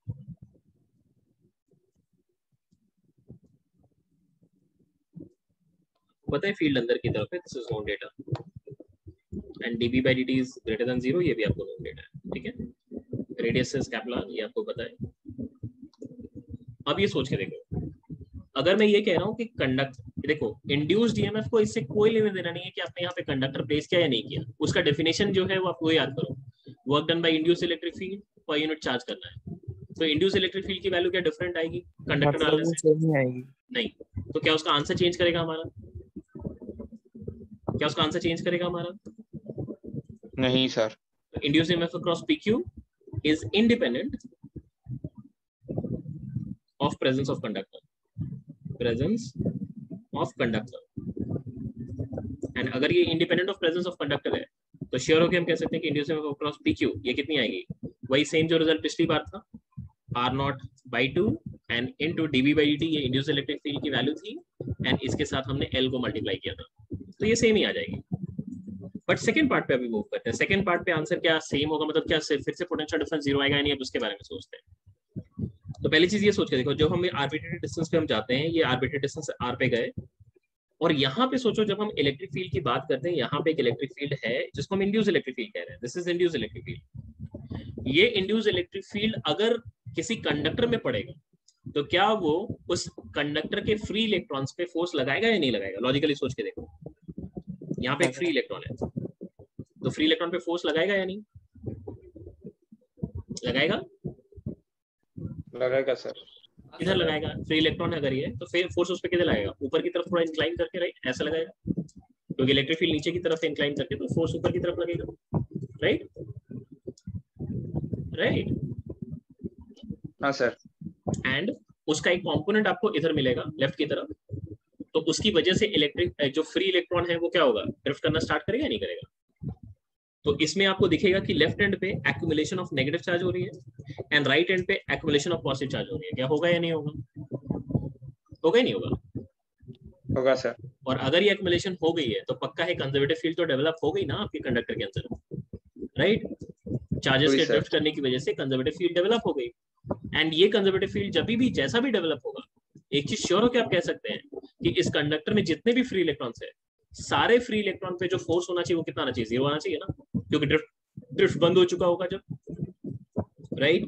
पता है फील्ड अंदर की तरफ है, this is known data and dB by dt is greater than 0, ये भी आपको नोन डेटा है। ठीक है, रेडियस इज कैप्लान, ये आपको पता है। अब ये सोच के देखो, अगर मैं ये कह रहा हूँ कि देखो इंड्यूस्ड ईएमएफ को इससे कोई लेना देना नहीं है कि आपने यहाँ पे कंडक्टर प्लेस किया या नहीं किया। उसका डेफिनेशन जो है वो आपको याद करो, work done by induced electric field पर यूनिट चार्ज करना है। तो इंड्यूस्ड इलेक्ट्रिक फील्ड की वैल्यू क्या डिफरेंट आएगी कंडक्टर डालने से?
नहीं आएगी।
नहीं, तो क्या उसका आंसर चेंज करेगा हमारा? क्या उसका आंसर चेंज करेगा हमारा?
नहीं sir.
Induced EMF across PQ is independent of presence of conductor. Presence of conductor. And अगर ये independent of presence of conductor है, तो श्योर होके हम कह सकते हैं कि induced EMF across PQ ये कितनी आएगी? वही सेम जो रिजल्ट पिछली बार था, R0/2 and into dB by dt, ये induced electric field की वैल्यू थी एंड इसके साथ हमने L को मल्टीप्लाई किया था, तो ये सेम ही आ जाएगी। बट सेकंड पार्ट पे अभी मूव करते हैं। सेकंड पार्ट पे आंसर क्या सेम होगा, मतलब क्या फिर से पोटेंशियल डिफरेंस जीरो आएगा या नहीं, अब उसके बारे में सोचते हैं। तो पहली चीज ये सोच के देखो, जो हम आर्बिट्रेरी डिस्टेंस पे हम जाते हैं, ये आर्बिट्रेरी डिस्टेंस आर पे गए, और यहाँ पे सोचो जब हम इलेक्ट्रिक फील्ड की बात करते हैं, यहाँ पे एक इलेक्ट्रिक फील्ड है जिसको हम इंड्यूस इलेक्ट्रिक फील्ड कह रहे हैं। This is induce electric field. ये इंड्यूस इलेक्ट्रिक फील्ड अगर किसी कंडक्टर में पड़ेगा तो क्या वो उस कंडक्टर के फ्री इलेक्ट्रॉन्स पे फोर्स लगाएगा या नहीं लगाएगा? लॉजिकली सोच के देखो, यहाँ पे एक फ्री इलेक्ट्रॉन है, तो फ्री इलेक्ट्रॉन पे फोर्स लगाएगा या नहीं लगाएगा?
लगाएगा सर।
किधर लगाएगा? फ्री इलेक्ट्रॉन अगर ये, तो फिर फोर्स उस पर किधर लगाएगा? ऊपर की तरफ थोड़ा इंक्लाइन करके, राइट, ऐसा लगाएगा, क्योंकि इलेक्ट्रिक फील्ड नीचे की तरफ इंक्लाइन करके, तो फोर्स ऊपर की तरफ लगेगा, राइट राइट।
हाँ सर।
एंड उसका एक कंपोनेंट आपको इधर मिलेगा लेफ्ट की तरफ, तो उसकी वजह से इलेक्ट्रिक जो फ्री इलेक्ट्रॉन है वो क्या होगा? ड्रिफ्ट करना स्टार्ट करेगा या नहीं करेगा? तो इसमें आपको दिखेगा कि लेफ्ट एंड पे एक्यूमुलेशन ऑफ नेगेटिव चार्ज हो रही है एंड राइट एंड पे एक्यूमुलेशन ऑफ पॉजिटिव चार्ज हो रही है। क्या होगा या नहीं होगा? होगा या नहीं होगा?
होगा सर।
और अगर ये एक्यूमुलेशन हो गई है तो पक्का है कंजर्वेटिव फील्ड तो डेवलप हो गई ना आपके कंडक्टर के अंदर, राइट। चार्जेस के ड्रिफ्ट करने की वजह से कंजर्वेटिव फील्ड डेवलप हो गई, एंड ये कंजर्वेटिव फील्ड जब भी जैसा भी डेवलप होगा, एक चीज श्योर हो कि आप कह सकते हैं कि इस कंडक्टर में जितने भी फ्री इलेक्ट्रॉन्स है, सारे फ्री इलेक्ट्रॉन पे जो फोर्स होना चाहिए वो कितना आना चाहिए? जीरो आना चाहिए ना, क्योंकि ड्रिफ्ट बंद हो चुका होगा जब, राइट,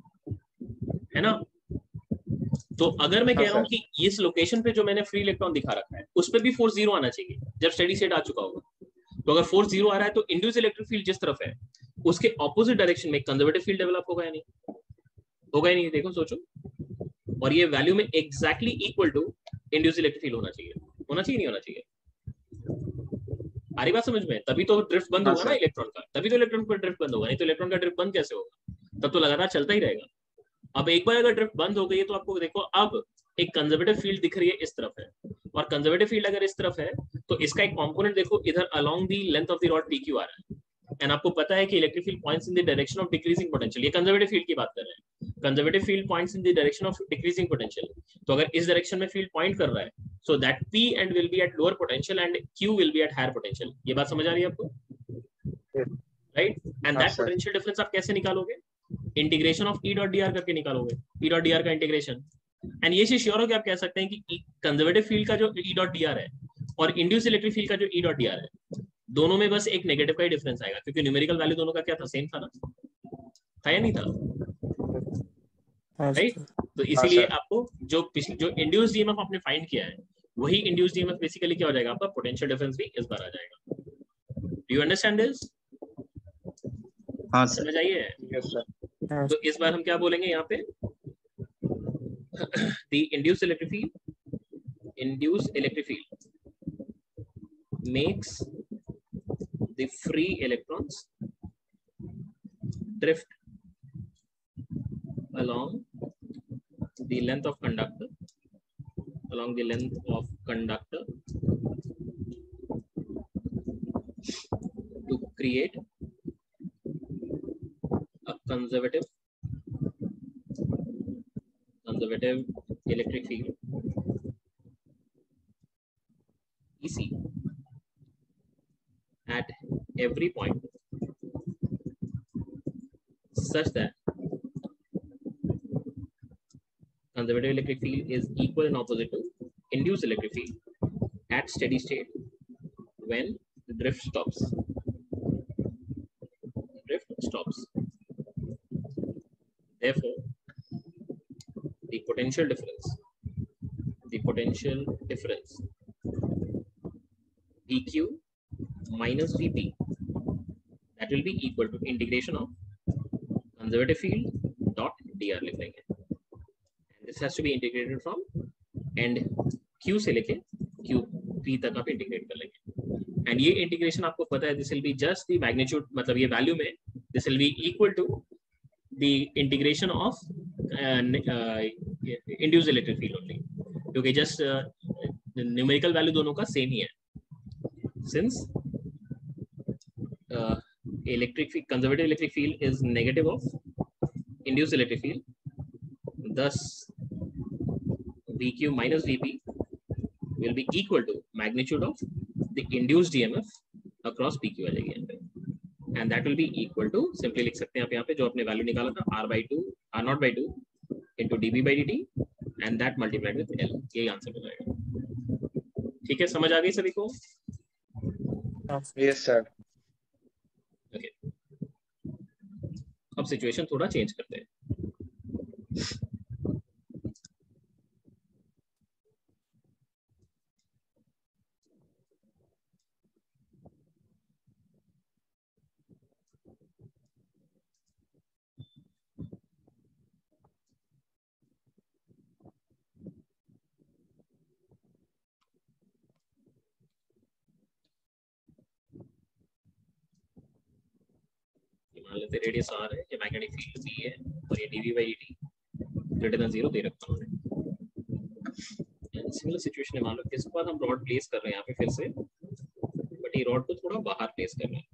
है ना। तो अगर मैं कह रहा हूं कि इस लोकेशन पे जो मैंने फ्री इलेक्ट्रॉन दिखा रखा है उस पर भी फोर्स जीरो आना चाहिए जब स्टेडी स्टेट आ चुका होगा, तो अगर फोर्स जीरो आ रहा है तो इंड्यूस इलेक्ट्रिक फील्ड जिस तरफ है उसके ऑपोजिट डायरेक्शन में कंजर्वेटिव फील्ड डेवलप होगा या नहीं? होगा या नहीं? देखो सोचो, और ये वैल्यू में exactly equal to induce electric field होना चाहिए, होना चाहिए नहीं होना चाहिए? सारी बात समझ में? तभी तो ड्रिफ्ट बंद होगा ना इलेक्ट्रॉन का, तभी तो इलेक्ट्रॉन का ड्रिफ्ट बंद होगा, नहीं तो इलेक्ट्रॉन का ड्रिफ्ट बंद कैसे होगा? तब तो लगातार चलता ही रहेगा। अब एक बार अगर ड्रिफ्ट बंद हो गई है तो आपको देखो अब एक कंजर्वेटिव फील्ड दिख रही है इस तरफ है, और कंजर्वेटिव फील्ड अगर इस तरफ है तो इसका एक कंपोनेंट देखो इधर along the length of the rod PQ आ रहा है, एंड आपको पता है कि electric field points in the direction of decreasing potential. ये कंजर्वेटिव फील्ड की बात कर रहे हैं, conservative field points in the direction of decreasing potential. तो अगर इस डायरेक्शन में फील्ड पॉइंट कर रहा है, so that P end will be at lower potential and Q will be at higher potential. ये बात समझ आ रही है आपको, right? And that potential difference आप कैसे निकालोगे? Integration of E dot dr करके निकालोगे, E डॉट dr का इंटीग्रेशन। एंड ये चीज श्योर हो कि आप कह सकते हैं कि कंजर्वेटिव फील्ड का जो E डॉट dr है और इंड्यूस इलेक्ट्रिक फील्ड का जो E डॉट dr है, दोनों में बस एक नेगेटिव का ही डिफरेंस आएगा, क्योंकि न्यूमेरिकल वैल्यू दोनों का क्या था? सेम था ना, था या नहीं था? राइट। तो इसीलिए आपको जो इंड्यूस ईएमएफ आपने फाइंड किया है वही इंड्यूस ईएमएफ बेसिकली क्या हो जाएगा? आपका पोटेंशियल डिफरेंस भी इस बार आ जाएगा। Do you understand this?
हाँ सर।
समझ आइए?
Yes sir.
तो इस बार हम क्या बोलेंगे यहाँ पे? The induced electric field makes the free electrons drift along the length of conductor to create a conservative electric field EC at every point such that conservative electric field is equal and opposite to induced electric field at steady state when drift stops. Therefore, the potential difference VQ minus VP, that will be equal to integration of conservative field dot dr लिख लेंगे, and this has to be integrated from end Q से लेके QP तक आप integrate कर लेंगे, and ये integration आपको पता है this will be just the magnitude, मतलब ये वैल्यू में this will be equal to the integration of induced electric field only, क्योंकि just numerical value दोनों का सेम ही है, since conservative electric field is negative of induced electric field, thus VQ minus VP will be equal to magnitude of the induced EMF across P Q आ जाएगी यहाँ पे, and that will be equal to, simply लिख सकते हैं आप यहाँ पे जो अपने वैल्यू निकाला था, r naught by two into dB/dt and that multiplied with L, यही आंसर हो जाएगा। ठीक है, समझ आ गई सभी को?
Yes sir.
ओके, अब सिचुएशन थोड़ा चेंज करते हैं। मान लेते हैं रेडियस r है, ये मैग्नेटिक फील्ड b है और ये dV/dt ग्रेटर देन 0 दे रखा हूं। सिमिलर सिचुएशन है, मान लो इसके बाद हम रॉड प्लेस कर रहे हैं यहाँ पे फिर से, बट ये रॉड को थोड़ा बाहर प्लेस कर रहे हैं।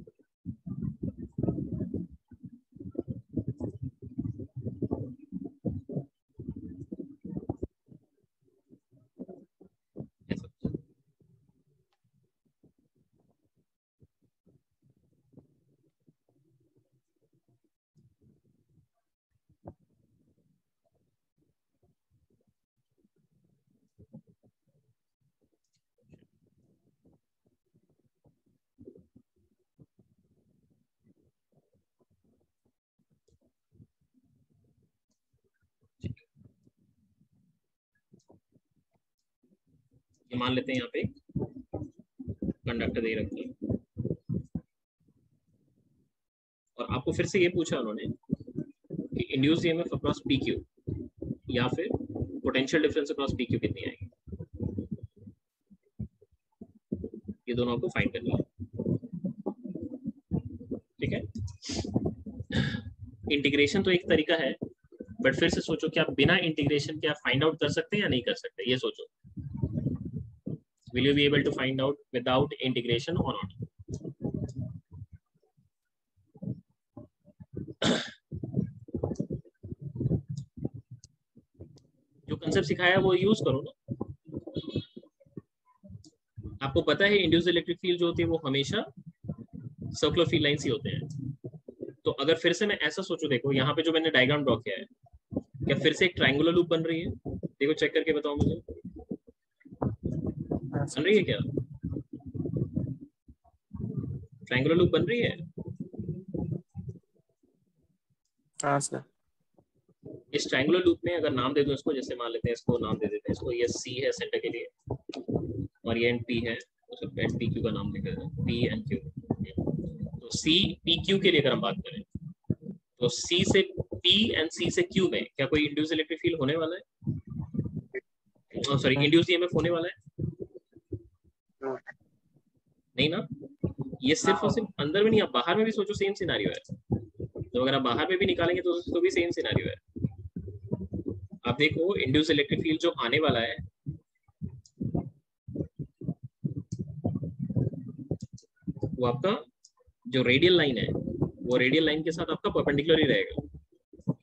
ये मान लेते हैं यहाँ पे कंडक्टर दे रखी है और आपको फिर से ये पूछा उन्होंने कि induce EMF across P Q या फिर potential difference across P Q कितनी आएगी, ये दोनों आपको फाइंड करना है। ठीक है, इंटीग्रेशन तो एक तरीका है, बट फिर से सोचो कि आप बिना इंटीग्रेशन के आप फाइंड आउट कर सकते हैं या नहीं कर सकते, ये सोचो। Will you be able to find out without integration or not? जो कंसेप्ट सिखाया वो यूज करो ना। आपको पता है इंड्यूस्ड इलेक्ट्रिक फील्ड जो होती है वो हमेशा सर्कुलर फील्ड लाइंस ही होते हैं। तो अगर फिर से मैं ऐसा सोचूं, देखो यहाँ पे जो मैंने डायग्राम ड्रॉ किया है, क्या फिर से एक ट्रायंगुलर लूप बन रही है? देखो चेक करके बताओ मुझे, बन रही है क्या? ट्रायंगुलर लूप बन रही है?
हाँ सर।
इस ट्रायंगुलर लूप में अगर नाम दे दूं इसको, जैसे मान लेते हैं इसको नाम दे देते हैं इसको, ये C है सेंटर के लिए और ये P है, तो एंड पी क्यू का नाम लिख देते हैं, P एंड Q। तो C P Q के लिए अगर हम बात करें तो C से P एंड C से Q में क्या कोई इंड्यूस्ड इलेक्ट्रिक फील्ड होने वाला है? सॉरी, इंड्यूस्ड ईएमएफ होने वाला है? नहीं ना। ये सिर्फ और सिर्फ अंदर में नहीं, आप बाहर में भी सोचो सेम सिनेरियो है। तो अगर आप बाहर में भी निकालेंगे तो भी सेम सिनेरियो है। आप देखो इंड्यूस्ड इलेक्ट्रिक फील्ड जो आने वाला है वो आपका जो रेडियल लाइन है वो रेडियल लाइन के साथ आपका परपेंडिकुलर ही रहेगा।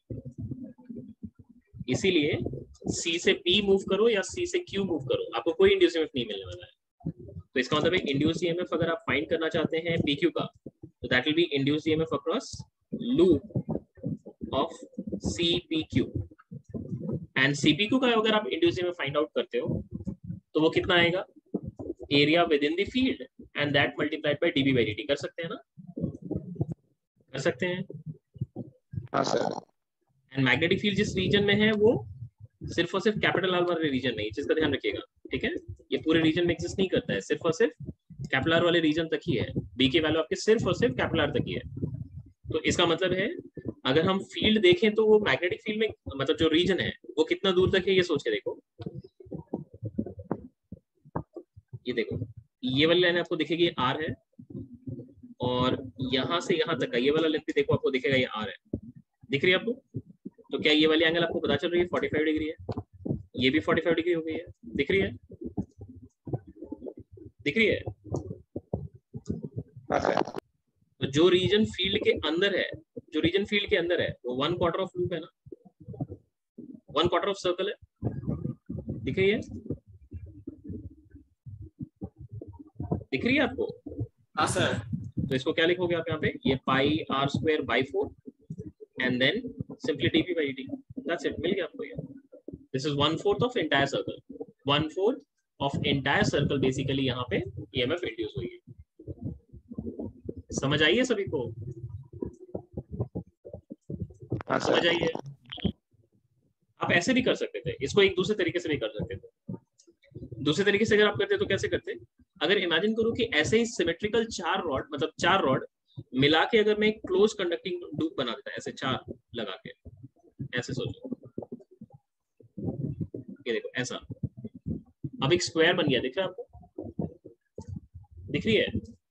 इसीलिए C से P मूव करो या C से Q मूव करो, आपको कोई इंड्यूस्ड ईएमएफ नहीं मिलने वाला है। तो इसका मतलब है इंड्यूस्ड ईएमएफ अगर आप फाइंड करना चाहते हैं PQ का, तो that will be induced EMF across loop of CPQ and CPQ का अगर आप इंड्यूस्ड ईएमएफ फाइंड आउट करते हो तो वो कितना आएगा? Area within the field and that multiplied by dB/dt। कर सकते हैं ना? कर सकते हैं।
हाँ सर।
एंड मैग्नेटिक फील्ड जिस रीजन में है वो सिर्फ और सिर्फ कैपिटल आर वाले रीजन नहीं, जिसका ध्यान रखिएगा। ठीक है, ये पूरे रीजन में एग्जिस्ट नहीं करता है, सिर्फ और सिर्फ कैपिटल आर वाले रीजन तक ही है। बी की वैल्यू आपके सिर्फ और सिर्फ कैपिटल आर तक ही है। तो इसका मतलब है अगर हम फील्ड देखें तो वो मैग्नेटिक फील्ड में मतलब जो रीजन है वो कितना दूर तक है, ये सोच के देखो। ये देखो, ये वाली लाइन आपको दिखेगी आर है और यहाँ से यहाँ तक का ये वाला लेंथ भी देखो आपको दिखेगा ये आर है। दिख रही है आपको? तो क्या ये वाली एंगल आपको पता चल रही है 45 डिग्री है? ये भी 45 डिग्री हो गई है। दिख रही है? दिख रही है? तो जो रीजन फील्ड के अंदर है, जो रीजन फील्ड के अंदर है वो 1/4 ऑफ लूप है ना, 1/4 ऑफ सर्कल है। दिख रही है? दिख रही है आपको?
हाँ सर।
तो इसको क्या लिखोगे आप यहाँ पे, ये pi r square by 4 and then simply DP by D, that's it, मिल गया आपको ये। This is 1/4 of entire circle, 1/4 of entire circle basically यहाँ पे ईएमएफ इंड्यूस हुई है। समझ आइए सभी को?
हाँ
समझ
सर।
आइए? आप ऐसे भी कर सकते थे इसको, एक दूसरे तरीके से भी कर सकते थे। दूसरे तरीके से अगर आप करते तो कैसे करते, अगर इमेजिन करो कि ऐसे ही सिमेट्रिकल 4 रॉड, मतलब 4 रॉड मिला के अगर मैं एक क्लोज कंडक्टिंग लूप बना देता, ऐसे 4 लगा के, ऐसे सोचो, ये देखो ऐसा, अब एक स्क्वायर बन गया, दिख रहा है आपको? दिख रही है?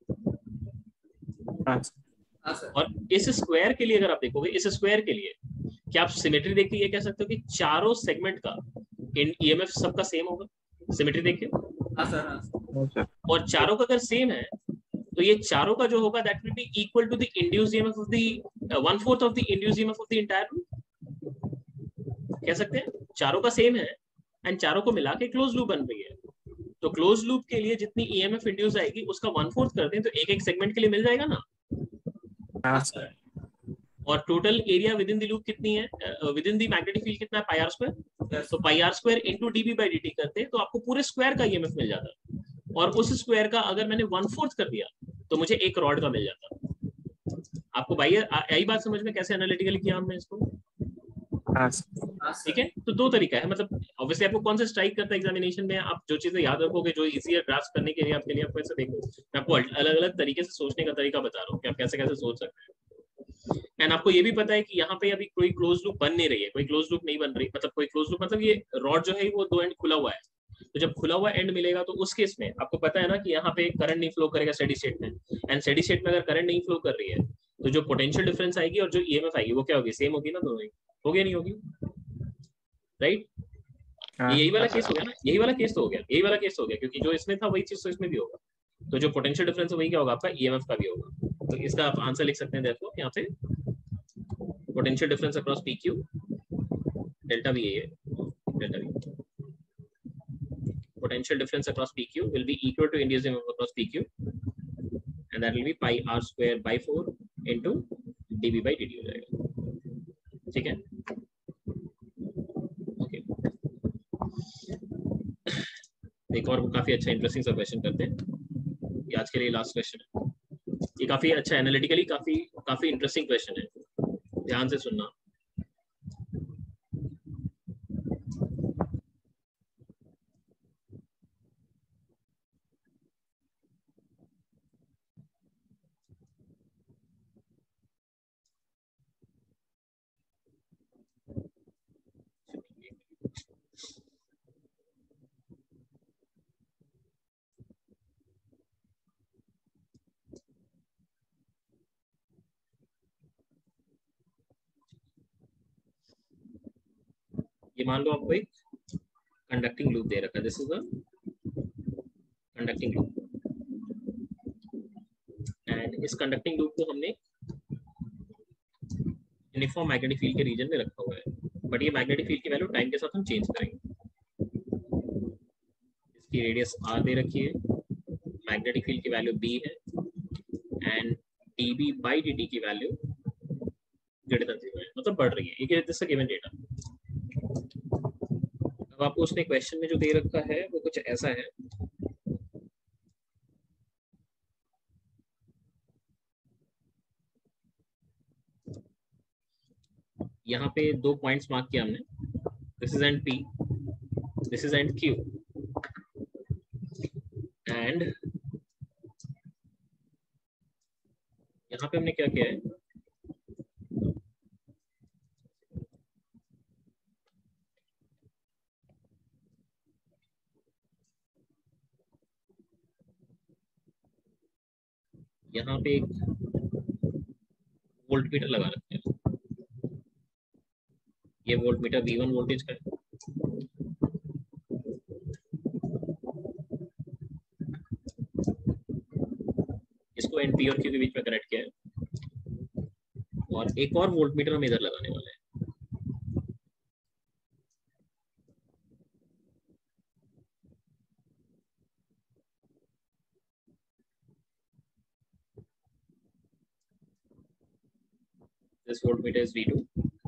हाँ
हाँ सर।
और इस स्क्वायर के लिए अगर आप देखोगे, इस स्क्वायर के लिए क्या आप सिमेट्री देख के ये कह सकते हो कि चारों सेगमेंट का ईएमएफ सबका सेम होगा? सिमेट्री देखिए।
हाँ सर। हाँ
सर।
और चारों का अगर सेम है तो ये चारों का जो होगा that will be equal to the induced EMF of the 1/4 of the induced EMF of the entire loop. कह सकते हैं चारों का सेम है एंड चारों को मिला के क्लोज लूप बन रही है। तो क्लोज लूप के लिए जितनी ईएमएफ इंड्यूस आएगी उसका 1/4 कर दें तो एक एक सेगमेंट के लिए मिल जाएगा ना।
हाँ सर।
और total area within the loop कितनी है, within the magnetic field कितना है, पाई आर स्क्वायर। तो pi r square into DB by D करते हैं तो आपको पूरे स्क्वायर का ईएमएफ मिल जाता है। और उस स्क्वायर का अगर मैंने 1/4 कर दिया तो मुझे एक रॉड का मिल जाता। आपको भाई यही बात समझ में कैसे एनालिटिकली किया हमने इसको?
हाँ सर।
हाँ
ठीक
सर।
है, तो दो तरीका है, मतलब ऑब्वियसली आपको कौन सा स्ट्राइक करता है एग्जामिनेशन में, आप जो चीजें याद रखोगे, जो इजीयर ग्रास्प करने के लिए आपके लिए, आपको ऐसे देखो, मैं आपको अलग अलग तरीके से सोचने का तरीका बता रहा हूँ कि आप कैसे कैसे सोच सकते हैं। एंड आपको ये भी पता है कि यहाँ पे अभी कोई क्लोज लूप बन नहीं रही है, कोई क्लोज लूप नहीं बन रही, मतलब कोई क्लोज लूप मतलब ये रॉड जो है वो दो एंड खुला हुआ है। तो जब खुला हुआ एंड मिलेगा तो उस केस में आपको पता है ना कि यहाँ पे करंट नहीं फ्लो करेगा स्टेडी स्टेट में। एंड स्टेडी स्टेट में अगर करंट नहीं फ्लो कर रही है तो जो पोटेंशियल डिफरेंस आएगी और जो ईएमएफ आएगी वो क्या होगी, सेम होगी ना दोनों ही, होगी नहीं होगी? राइट?
हाँ
यही वाला
हाँ
केस
सर।
हो गया ना, यही वाला केस तो हो गया, यही वाला केस तो हो गया, क्योंकि जो इसमें था वही चीज तो इसमें भी होगा। तो जो पोटेंशियल डिफरेंस है वही क्या होगा आपका, ईएमएफ का भी होगा। तो इसका आप आंसर लिख सकते हैं देखो यहाँ पे, potential difference across P Q, delta V है, delta V, potential difference across PQ will be equal to induced EMF across PQ, and that will be pi r square by 4 into dB by dt हो जाएगा। ठीक है, okay. एक और काफी अच्छा interesting सा क्वेश्चन करते हैं, ये आज के लिए लास्ट क्वेश्चन है। ये काफी अच्छा एनालिटिकली काफी काफी इंटरेस्टिंग क्वेश्चन है, ध्यान से सुनना। ये मान लो आपको एक कंडक्टिंग लूप दे रखा है, this is a conducting loop, and इस कंडक्टिंग लूप को हमने यूनिफॉर्म मैग्नेटिक फील्ड के रीजन में रखा हुआ है, बट ये मैग्नेटिक फील्ड की वैल्यू टाइम के साथ हम चेंज करेंगे। इसकी रेडियस r दे रखी है, मैग्नेटिक फील्ड की वैल्यू b है, एंड dB बाई dt की वैल्यू ग्रेटर देन 0 है, मतलब बढ़ रही है, ये दिस गिवन डेटा। अब आपको उसने क्वेश्चन में जो दे रखा है वो कुछ ऐसा है, यहाँ पे दो पॉइंट्स मार्क किया हमने, this is end P, this is end Q, and यहाँ पे हमने क्या किया है, यहाँ पे एक वोल्ट मीटर लगा रखते हैं, ये वोल्ट मीटर V1 वोल्टेज का है, इसको एंड P और Q के बीच में कनेक्ट किया है, और एक और वोल्ट मीटर हम इधर लगाने वाले हैं। This voltmeter is V2.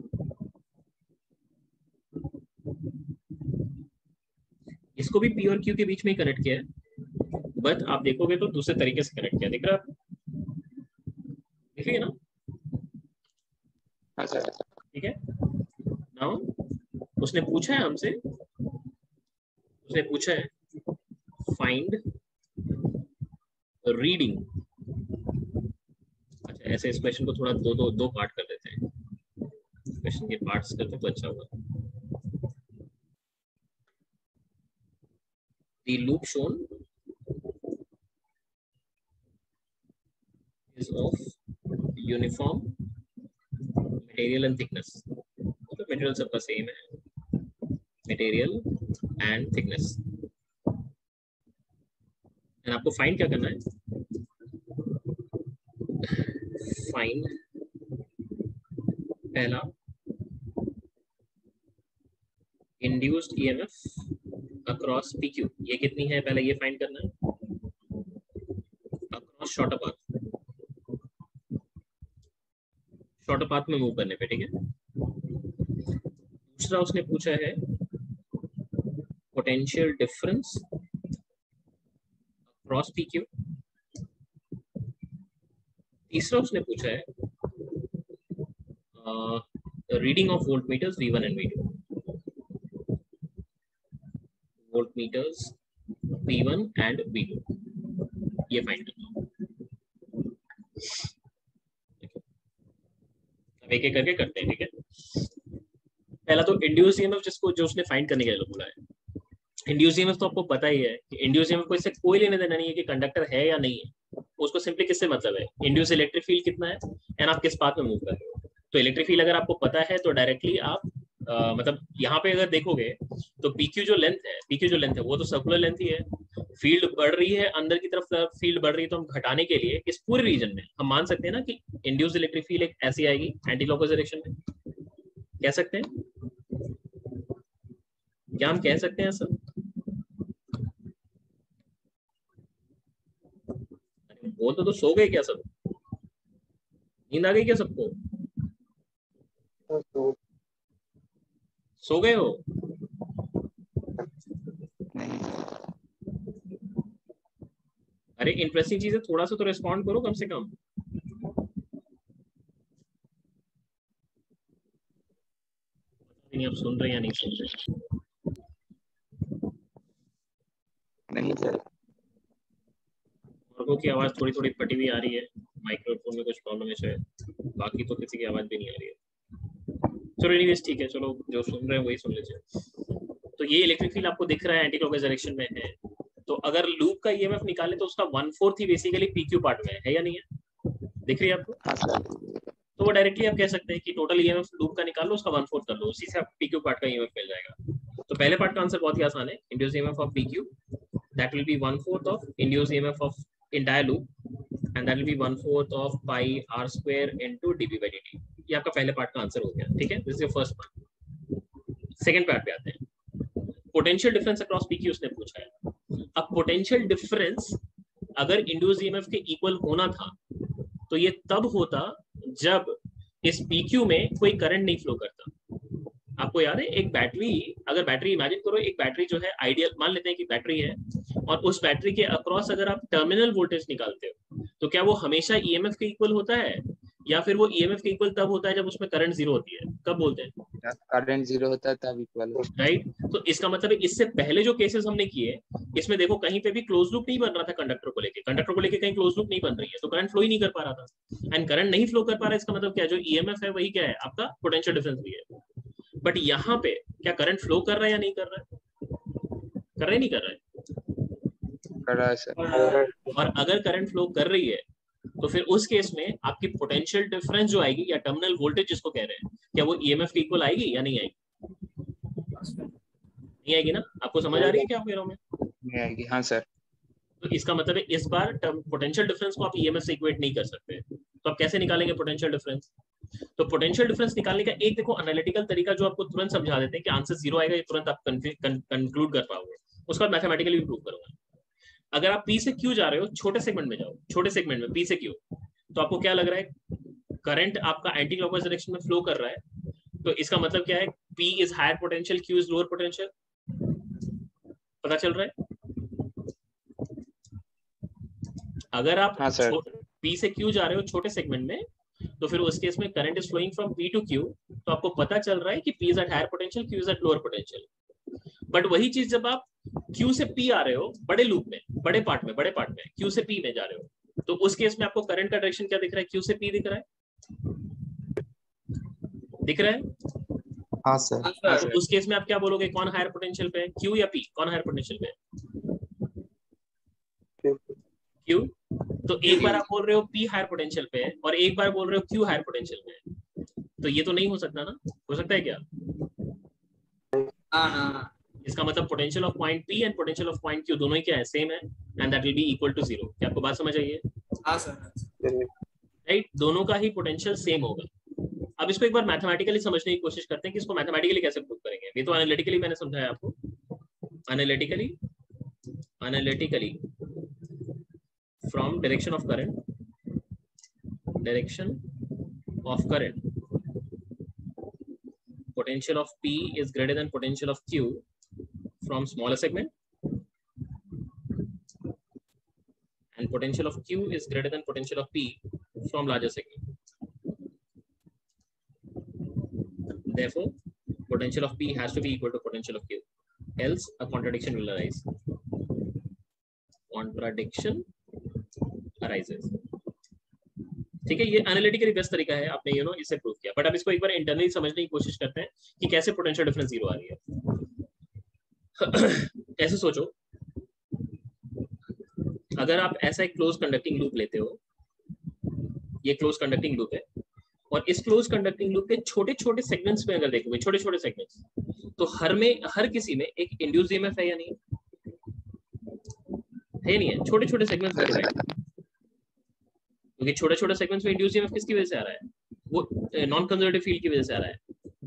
इसको भी P और Q के बीच में ही कनेक्ट किया है, बट आप देखोगे तो दूसरे तरीके से कनेक्ट किया, दिख रहा है आपको? दिख रही है ना?
हाँ सर।
ठीक है। नाउ उसने पूछा है हमसे, उसने पूछा है फाइंड रीडिंग। अच्छा, ऐसे इस क्वेश्चन को थोड़ा दो पार्ट कर देते हैं, क्वेश्चन के पार्ट्स करते तो अच्छा होगा। The loop shown is of uniform material and thickness. तो मटेरियल सबका सेम है, मटेरियल एंड थिकनेस। एंड आपको फाइंड क्या करना है? फाइंड पहला इंड्यूस्ड ईएमएफ अक्रॉस PQ, ये कितनी है पहले ये फाइंड करना है, अक्रॉस शॉर्टर पाथ में मूव करने पे, ठीक है। दूसरा उसने पूछा है पोटेंशियल डिफरेंस अक्रॉस PQ। तीसरा उसने पूछा है reading of voltmeters V1 and V2, voltmeters V1 and V2, ये फाइंड करना। अब एक एक करके करते हैं, ठीक है। पहला तो इंड्यूस ईएमएफ, जिसको जो उसने फाइंड करने के लिए बोला है। इंड्यूस ईएमएफ तो आपको पता ही है कि इंड्यूस ईएमएफ को इससे कोई लेने देना नहीं है कि कंडक्टर है या नहीं है, उसको सिंपली किससे मतलब है, इंड्यूस इलेक्ट्रिक फील्ड कितना है एंड आप किस पाथ में मूव कर रहे हो। तो इलेक्ट्रिक फील्ड अगर आपको पता है तो डायरेक्टली आप मतलब यहाँ पे अगर देखोगे तो PQ जो लेंथ है वो तो सर्कुलर लेंथ ही है। फील्ड बढ़ रही है अंदर की तरफ, फील्ड बढ़ रही है, तो हम घटाने के लिए इस पूरे रीजन में हम मान सकते हैं ना कि इंड्यूस इलेक्ट्रिक फील्ड एक ऐसी आएगी एंटी क्लॉकवाइज डायरेक्शन में, कह सकते हैं क्या? हम कह सकते हैं सर? बोल तो सो गए क्या सब? नींद आ गई क्या सबको? सो गए हो? अरे इंटरेस्टिंग चीज है, थोड़ा सा तो रिस्पॉन्ड करो कम से कम। नहीं, आप सुन रहे हैं या नहीं सुन रहे?
नहीं सर।
लोगों की आवाज थोड़ी थोड़ी फटी हुई आ रही है, माइक्रोफोन में कुछ प्रॉब्लम है शायद, बाकी तो किसी की आवाज भी नहीं आ रही है। चलो एनीवेज ठीक है, चलो जो सुन रहे हैं वही सुन लीजिए। तो ये इलेक्ट्रिक फील्ड आपको दिख रहा है एंटी क्लॉकवाइज डायरेक्शन में है। तो अगर लूप का ईएमएफ निकाले तो उसका 1/4 ही बेसिकली PQ पार्ट में है या नहीं है? दिख रही है आपको?
हाँ सर।
तो वो डायरेक्टली आप कह सकते हैं कि टोटल ईएमएफ लूप का निकाल लो, उसका 1/4 कर लो, उसी से आपको PQ पार्ट का ईएमएफ मिल जाएगा। तो पहले पार्ट का आंसर बहुत ही आसान है, induced EMF of PQ that will be 1/4 of induced EMF of entire loop and that will be 1/4 of pi r square into dB by dt। ये आपका पहले पार्ट का आंसर हो गया, ठीक है। This is your first part. Second part पे आते हैं, पोटेंशियल डिफरेंस अक्रॉस PQ उसने पूछा है। अब पोटेंशियल डिफरेंस अगर इंड्यूस्ड ईएमएफ के इक्वल होना था तो ये तब होता जब इस PQ में कोई करंट नहीं फ्लो करता। आपको याद है एक बैटरी, अगर बैटरी इमेजिन करो, एक बैटरी जो है आइडियल मान लेते हैं कि बैटरी है, और उस बैटरी के अक्रॉस अगर आप टर्मिनल वोल्टेज निकालते हो तो क्या वो हमेशा ईएमएफ के इक्वल होता है, या फिर वो ईएमएफ के इक्वल तब होता है जब उसमें करंट जीरो होती है? कब बोलते हैं?
करंट जीरो होता है तब इक्वल,
राइट। तो इसका मतलब है इससे पहले जो केसेस हमने किए इसमें देखो कहीं पे भी क्लोज लूप नहीं बन रहा था कंडक्टर को लेके कहीं क्लोज लूप नहीं बन रही है, तो करंट फ्लो ही नहीं कर पा रहा था। एंड करंट नहीं फ्लो कर पा रहा है, इसका मतलब क्या, जो ईएमएफ है वही क्या है आपका पोटेंशियल डिफरेंस भी है। बट यहाँ पे क्या करंट फ्लो कर रहा है या नहीं कर रहा है? कर रहा है नहीं कर रहा है?
कर रहा है सर।
और अगर करंट फ्लो कर रही है तो फिर उस केस में आपकी पोटेंशियल डिफरेंस जो आएगी या टर्मिनल वोल्टेज जिसको कह रहे हैं, क्या वो ईएमएफ के इक्वल आएगी या नहीं आएगी? नहीं आएगी ना? आपको समझ आ रही है क्या कह रहा हूं मैं?
नहीं आएगी। हाँ सर।
तो इसका मतलब है इस बार पोटेंशियल डिफरेंस को आप ईएमएफ से इक्वेट नहीं कर सकते। तो आप कैसे निकालेंगे पोटेंशियल डिफरेंस? तो पोटेंशियल डिफरेंस निकालने का एक देखो एनालिटिकल तरीका जो आपको तुरंत समझा देते हैं कि आंसर जीरो आएगा, ये तुरंत आप कंक्लूड कर पाओगे। उसका मैथमेटिकली भी प्रूव करूंगा। अगर आप P से Q जा रहे हो, छोटे सेगमेंट में जाओ, छोटे सेगमेंट में P से Q, तो आपको क्या लग रहा है करंट आपका एंटी क्लॉकवाइज डायरेक्शन में फ्लो कर रहा है, तो इसका मतलब क्या है, P is higher potential, Q is lower potential. पता चल रहा है? अगर आप
हाँ सर।
P से Q जा रहे हो छोटे सेगमेंट में, तो फिर उस केस में current is flowing from P to Q, तो आपको पता चल रहा है कि P is at higher potential, Q is at lower potential. But वही चीज जब आप Q से P आ रहे हो बड़े लूप में, बड़े पार्ट में Q से P में जा रहे हो, तो उस केस में आपको करंट का डायरेक्शन क्या दिख रहा है? Q से P दिख रहा है, दिख रहा है?
हाँ सर।
हाँ
तो
सर।
उस केस में आप क्या बोलोगे, कौन हायर पोटेंशियल पे है, Q या P? कौन हायर पोटेंशियल पे है? Q। तो एक बार आप बोल रहे हो P हायर पोटेंशियल पे है और एक बार बोल रहे हो Q हायर पोटेंशियल पे है, तो ये तो नहीं हो सकता ना? हो सकता है क्या? इसका मतलब potential of point P and potential of point Q दोनों ही क्या है, सेम है, and that will be equal to 0। क्या आपको बात समझ आई है?
हाँ सर।
राइट, दोनों का ही पोटेंशियल सेम होगा। अब इसको एक बार मैथमेटिकली समझने की कोशिश करते हैं कि इसको मैथमेटिकली कैसे प्रूव करेंगे। ये तो एनालिटिकली मैंने समझाया आपको, analytically from direction of current, potential of P is greater than potential of Q from smaller segment, and potential of Q is greater than potential of P from larger segment. Therefore, potential of P has to be equal to potential of Q, else a contradiction will arise. Contradiction arises. ठीक है, ये analytically best तरीका है, आपने इसे prove किया। But अब इसको एक बार इंटरनली समझने की कोशिश करते हैं कि कैसे पोटेंशियल डिफरेंस जीरो आ रही है। ऐसे सोचो, अगर आप ऐसा एक क्लोज कंडक्टिंग लूप लेते हो, ये क्लोज कंडक्टिंग लूप है, और इस क्लोज कंडक्टिंग लूप के छोटे छोटे सेगमेंट्स में अगर देखोगे, छोटे छोटे सेगमेंट्स, तो हर किसी में एक इंड्यूस्ड ईएमएफ है या नहीं है? छोटे छोटे सेगमेंट्स में, क्योंकि छोटे छोटे सेगमेंट्स में इंड्यूस्ड ईएमएफ किसकी वजह से आ रहा है? वो नॉन कंजर्वेटिव फील्ड की वजह से आ रहा है।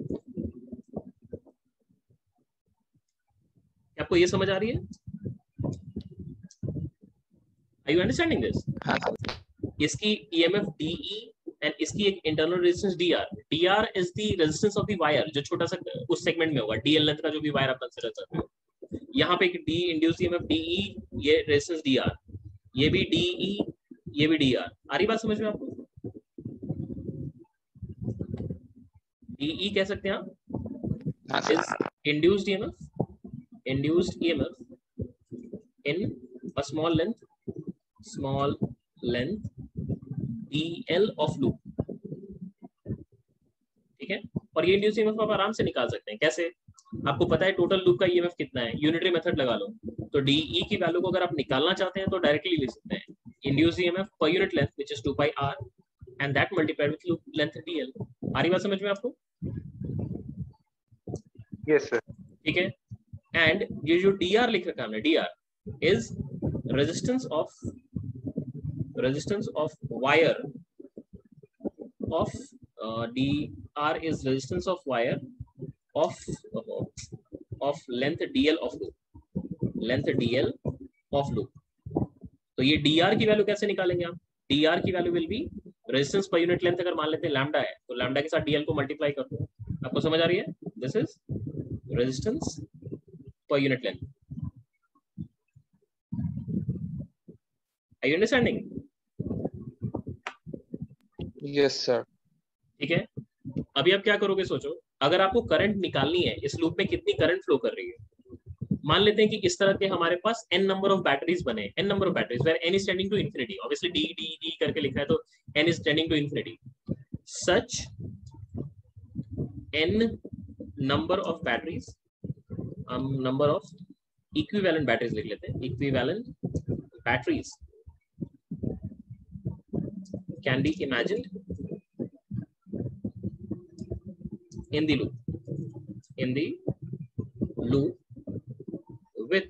आपको ये समझ आ रही है? Are you understanding this?
हाँ।
इसकी EMF DE एंड इसकी एक internal resistance DR। DR is the resistance of the wire, जो छोटा सा उस सेगमेंट में होगा, DL लेंथ का जो भी वायर आप कंसीडर करते हो। यहाँ पे एक D इंड्यूस्ड EMF DE, ये रेजिस्टेंस DR, ये भी DE, ये भी DR। आ रही बात समझ में आपको? DE कह सकते हैं आप, is induced EMF in a small length DL of loop, ठीक है? और ये इंड्यूस्ड ईएमएफ आप आराम से निकाल सकते हैं। कैसे? आपको पता है टोटल लूप का ईएमएफ कितना है, यूनिटरी मेथड लगा लो, तो DE की वैल्यू को अगर आप निकालना चाहते हैं तो डायरेक्टली लिख सकते हैं, induced EMF per unit length which is 2 pi r and that multiplied with loop length DL। आ रही बात समझ में आपको?
Yes sir.
ठीक है, एंड ये जो DR लिख रखा है हमने, DR is resistance of wire of DR is resistance of wire of length DL of loop, तो ये DR की वैल्यू कैसे निकालेंगे आप? DR की वैल्यू will be resistance per unit length, अगर मान लेते हैं लैम्डा है तो लैम्डा के साथ DL को मल्टीप्लाई कर दो। आपको समझ आ रही है? This is resistance per unit length. Are you understanding?
Yes sir.
ठीक है, अभी आप क्या करोगे सोचो, अगर आपको करंट निकालनी है, इस लूप में कितनी करंट फ्लो कर रही है। मान लेते हैं कि इस तरह के हमारे पास n नंबर ऑफ बैटरीज बने, n number of batteries where n is tending to infinity, obviously d d d करके लिखा है तो n is tending to infinity, such n number of batteries, number of equivalent batteries लिख लेते हैं, equivalent batteries can be imagined in the loop with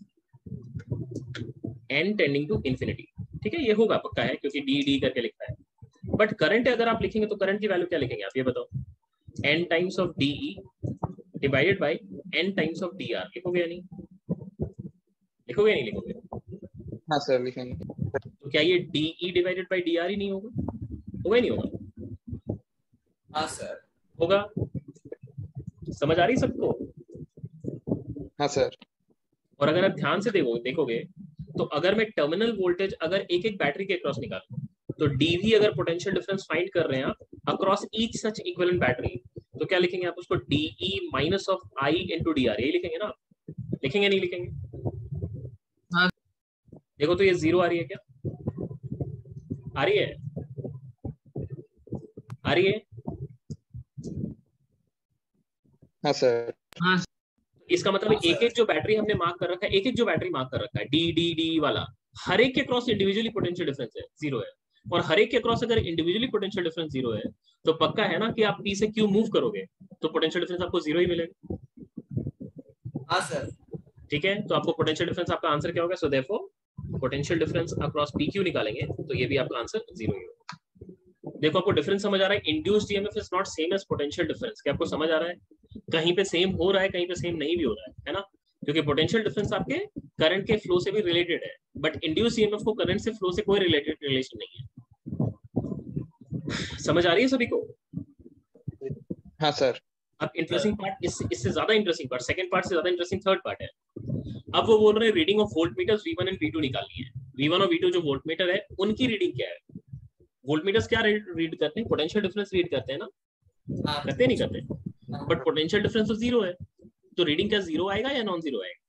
n tending to infinity। ठीक है, ये होगा पक्का है क्योंकि d d करके लिखा है। बट करंट अगर आप लिखेंगे तो करंट की वैल्यू क्या लिखेंगे आप, ये बताओ? n times of DE divided by n times of DR। लिखोगे या नहीं? लिखोगे या नहीं लिखोगे?
हाँ सर लिखेंगे।
तो क्या ये DE डिवाइडेड बाय DR ही नहीं होगा? होगा ही नहीं होगा?
हाँ सर।
होगा। समझ आ रही सबको?
हाँ सर।
और अगर आप ध्यान से देखोगे तो अगर मैं टर्मिनल वोल्टेज अगर एक एक बैटरी के अक्रॉस निकालूं तो डीवी अगर पोटेंशियल डिफरेंस फाइंड कर रहे हैं आप across each such equivalent battery, तो क्या लिखेंगे आप उसको? DE minus of I into D R, यही लिखेंगे ना? लिखेंगे नहीं लिखेंगे?
हाँ।
देखो तो ये जीरो आ रही है क्या? आ रही है? आ रही है?
हाँ सर।
हाँ
इसका मतलब एक एक जो बैटरी हमने मार्क कर रखा है, एक एक जो बैटरी मार्क कर रखा है डी डी डी वाला, हर एक के क्रॉस इंडिविजुअली पोटेंशियल डिफरेंस है जीरो है। और हर एक के क्रॉस अगर इंडिविजुअली पोटेंशियल डिफरेंस जीरो है तो पक्का है ना कि आप पी से क्यू मूव करोगे तो पोटेंशियल डिफरेंस आपको जीरो ही मिलेगा।
हाँ सर।
ठीक है, तो आपको पोटेंशियल डिफरेंस आपका आंसर क्या होगा? So therefore potential difference across P Q निकालेंगे तो ये भी आपका आंसर जीरो ही होगा। देखो आपको डिफरेंस समझ आ रहा है? Induced EMF is not same as potential difference. क्या आपको समझ आ रहा है? कहीं पे सेम हो रहा है, कहीं पे सेम नहीं भी हो रहा है ना? क्योंकि पोटेंशियल डिफरेंस आपके करंट के फ्लो से भी रिलेटेड है, बट इंड्यूस्ड ईएमएफ को करंट से फ्लो से कोई रिलेटेड रिलेशन नहीं है। समझ आ रही है सभी को?
हाँ सर।
अब इंटरेस्टिंग पार्ट, इससे ज्यादा इंटरेस्टिंग पार्ट, सेकंड पार्ट से ज्यादा इंटरेस्टिंग थर्ड पार्ट है। अब वो बोल रहे हैं reading of voltmeters V1 and V2 निकालनी है। V1 और V2 जो वोल्टमीटर है उनकी रीडिंग क्या है? वोल्टमीटर्स क्या रीड करते हैं? पोटेंशियल डिफरेंस रीड करते हैं ना?
हाँ।
करते नहीं करते? बट पोटेंशियल डिफरेंस तो जीरो है, तो रीडिंग क्या जीरो आएगा या नॉन जीरो आएगा?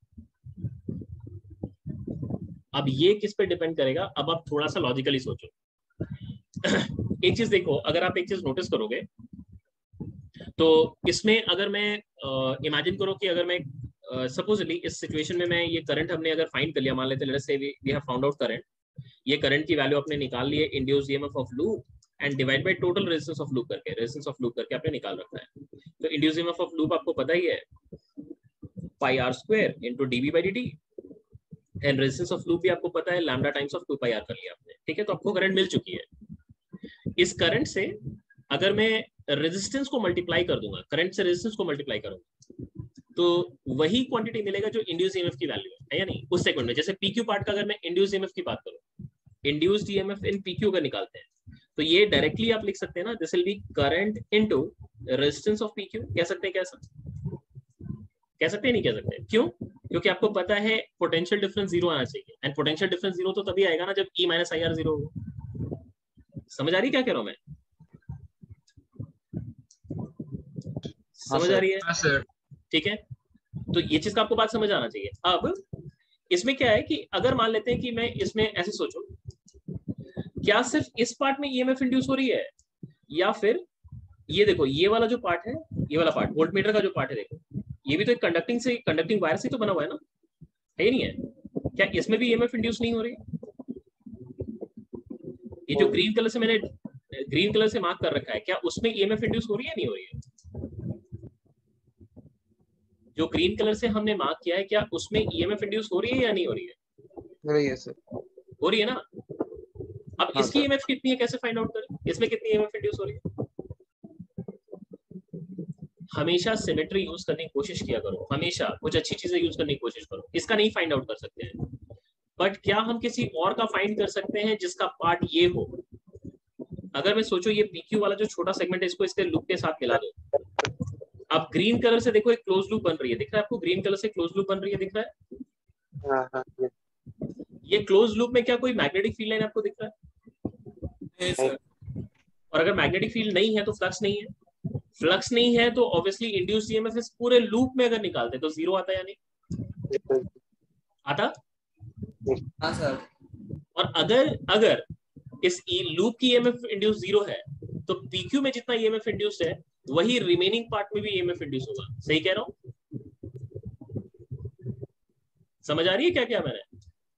अब ये किस पे डिपेंड करेगा? अब आप थोड़ा सा लॉजिकली सोचो। एक चीज देखो, अगर आप एक चीज नोटिस करोगे तो इसमें अगर मैं इमेजिन करो कि अगर मैं सपोजली इस सिचुएशन में मैं ये करंट हमने अगर फाइंड कर लिया, मान लेते let's say we have found out current, ये करंट की वैल्यू आपने निकाल ली है induced EMF of loop and divide by total resistance of loop करके, रेजिस्टेंस ऑफ लूप करके आपने निकाल रखा है। तो इंड्यूस्ड ईएमएफ ऑफ लूप आपको पता ही है pi r square into DV by DT, and resistance of loop भी आपको पता है lambda times of 2 pi r कर लिया आपने। ठीक है, तो आपको करंट मिल चुकी है। इस करंट से अगर मैं रेजिस्टेंस को मल्टीप्लाई कर दूंगा, करंट से रेजिस्टेंस को मल्टीप्लाई करूंगा तो वही क्वांटिटी मिलेगा जो इंड्यूस्ड ईएमएफ की वैल्यू है या नहीं उस सेगमेंट में। जैसे पीक्यू पार्ट का अगर मैं इंड्यूस्ड ईएमएफ की बात करूं, इंड्यूस्ड ईएमएफ इन पीक्यू का निकालते हैं तो ये डायरेक्टली आप लिख सकते हैं ना, this will be current into resistance of PQ. कह सकते हैं? कैसा कह सकते हैं? नहीं कह सकते? क्यों? क्योंकि आपको पता है पोटेंशियल डिफरेंस जीरो आना चाहिए, एंड पोटेंशियल डिफरेंस जीरो तो तभी आएगा ना जब E minus I R zero हो। समझ आ रही क्या कह रहा हूं मैं? समझ आ रही है?
हाँ सर।
ठीक है, तो ये चीज का आपको बात समझ आना चाहिए। अब इसमें क्या है कि अगर मान लेते हैं कि मैं इसमें ऐसे सोचूं, क्या सिर्फ इस पार्ट में ईएमएफ इंड्यूस हो रही है या फिर ये देखो ये वाला जो पार्ट है, ये वाला पार्ट वोल्टमीटर का जो पार्ट है, देखो ये भी तो एक कंडक्टिंग वायर से तो बना हुआ है ना, है नहीं है? क्या इसमें भी ईएमएफ इंड्यूस नहीं हो रही? ये जो ग्रीन कलर से मैंने ग्रीन कलर से मार्क कर रखा है, क्या उसमें ईएमएफ इंड्यूस हो रही है नहीं हो रही है? जो ग्रीन कलर से हमने मार्क किया है, क्या उसमें ईएमएफ इंड्यूस हो रही है या नहीं हो रही है?
हो रही है सर।
हो रही है ना? अब
हाँ,
इसकी
सर।
ईएमएफ कितनी है कैसे फाइंड आउट करें? इसमें कितनी ईएमएफ इंड्यूस हो रही है? हमेशा सिमेट्री यूज करने की कोशिश किया करो, हमेशा कुछ अच्छी चीजें यूज करने की कोशिश करो। इसका नहीं फाइंड आउट कर सकते हैं, बट क्या हम किसी और का फाइंड कर सकते हैं जिसका पार्ट ये हो? अगर मैं सोचो ये पीक्यू वाला जो छोटा सेगमेंट है इसको इसके लूप के साथ मिला दो। अब ग्रीन कलर से देखो एक क्लोज लूप बन रही है, दिख रहा है आपको? ग्रीन कलर से क्लोज लूप बन रही है, दिख रहा है?
हाँ।
ये क्लोज लूप में क्या कोई मैग्नेटिक फील्ड लाइन आपको दिख रहा है?
नहीं सर।
और अगर मैग्नेटिक फील्ड नहीं है तो फ्लक्स नहीं है, फ्लक्स नहीं है तो ऑब्वियसली इंड्यूस्ड ईएमएफ इस पूरे लूप में अगर निकालते तो जीरो आता या नहीं आता?
हाँ सर।
और अगर इस लूप की ईएमएफ इंड्यूस जीरो है तो पीक्यू में जितना ईएमएफ इंड्यूस्ड है वही रिमेनिंग पार्ट में भी ईएमएफ इंड्यूस होगा। सही कह रहा हूं? समझ आ रही है क्या क्या मैंने?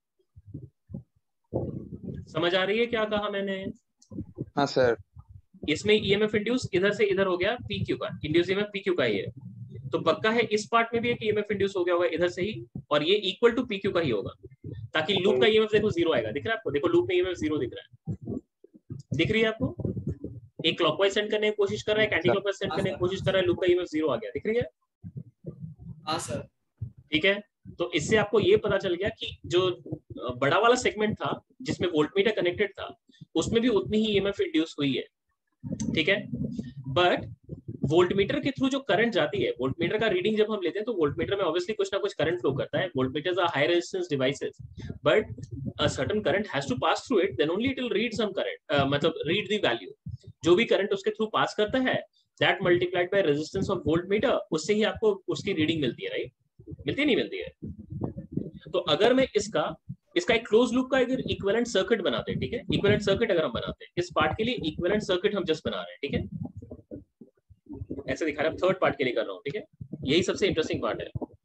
समझ आ रही है क्या कहा मैंने?
हाँ सर।
इसमें ईएमएफ इंड्यूस इधर से इधर हो गया पीक्यू का, इंड्यूस ईएमएफ पीक्यू का ही है, तो पक्का है इस पार्ट में भी एक ईएमएफ इंड्यूस हो गया होगा इधर से ही, और ये इक्वल टू पीक्यू का ही होगा, ताकि लूप का ईएमएफ देखो जीरो आएगा। दिख रहा है आपको? देखो लूप में ईएमएफ जीरो दिख रहा है, दिख रही है आपको? एक क्लॉकवाइज सेंड करने की कोशिश कर रहा है, एंटी क्लॉकवाइज सेंड करने की कोशिश कर रहा है, लूप का ईएमएफ जीरो आ गया, दिख रही है?
हाँ सर।
ठीक है, तो इससे आपको ये पता चल गया कि जो बड़ा वाला सेगमेंट था जिसमें वोल्टमीटर कनेक्टेड था उसमें भी उतनी ही ईएमएफ इंड्यूस हुई है। ठीक है, बट वोल्टमीटर के थ्रू जो करंट जाती है, वोल्टमीटर का रीडिंग जब हम लेते हैं तो वोल्टमीटर में ऑब्वियसली कुछ ना कुछ करंट फ्लो करता है. Voltmeters are high resistance devices, but a certain current has to pass through it, then only it will read some current, मतलब रीड द वैल्यू. जो भी करंट उसके थ्रू पास करता है, that multiplied by resistance of voltmeter, उससे ही आपको उसकी रीडिंग मिलती है. राइट, मिलती है नहीं मिलती है? तो अगर मैं इसका एक क्लोज लूप का अगर इक्विवेलेंट सर्किट बनाते हैं, ठीक है, इक्विवेलेंट सर्किट अगर हम बनाते हैं, इस पार्ट के लिए इक्विवेलेंट सर्किट हम जस्ट बना रहे हैं, ठीक है, ऐसे दिखा रहा है. थर्ड पार्ट के लिए कर रहा हूं, ठीक है, यही सबसे इंटरेस्टिंग पार्ट है.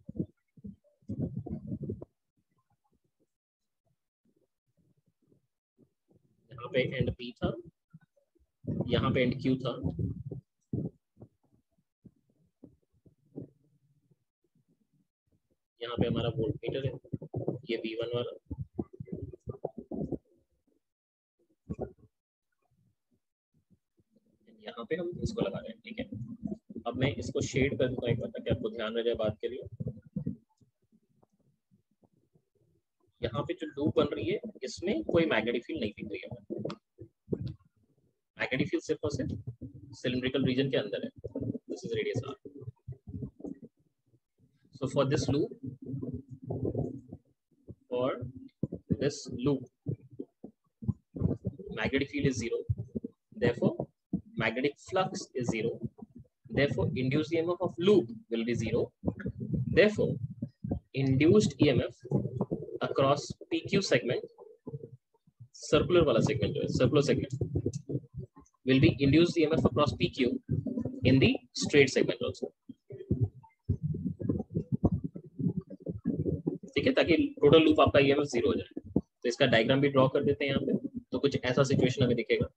यहाँ पे एंड P था, यहाँ पे एंड Q था, यहाँ पे हमारा वोल्टमीटर है, ये V1 वाला, यहाँ पे हम इसको लगा रहे हैं. ठीक है, अब मैं इसको शेड कर दूंगा एक बार ताकि आपको ध्यान रह जाए बात के लिए. यहाँ पे जो लूप बन रही है इसमें कोई मैग्नेटिक फील्ड नहीं दिख रही है. मैग्नेटिक फील्ड सिर्फ और सिर्फ सिलिंड्रिकल रीजन के अंदर है. This is radius r. So for this loop, magnetic field is 0. Therefore, magnetic flux is 0. Therefore, induced EMF of loop will be 0. Therefore, induced EMF across PQ segment, circular वाला segment जो है, circular segment, will be induced EMF across PQ in the straight segment also. ठीक है, ताकि total loop आपका EMF 0 हो जाए. तो इसका डायग्राम भी ड्रॉ कर देते हैं यहाँ पे. तो कुछ ऐसा सिचुएशन हमें दिखेगा.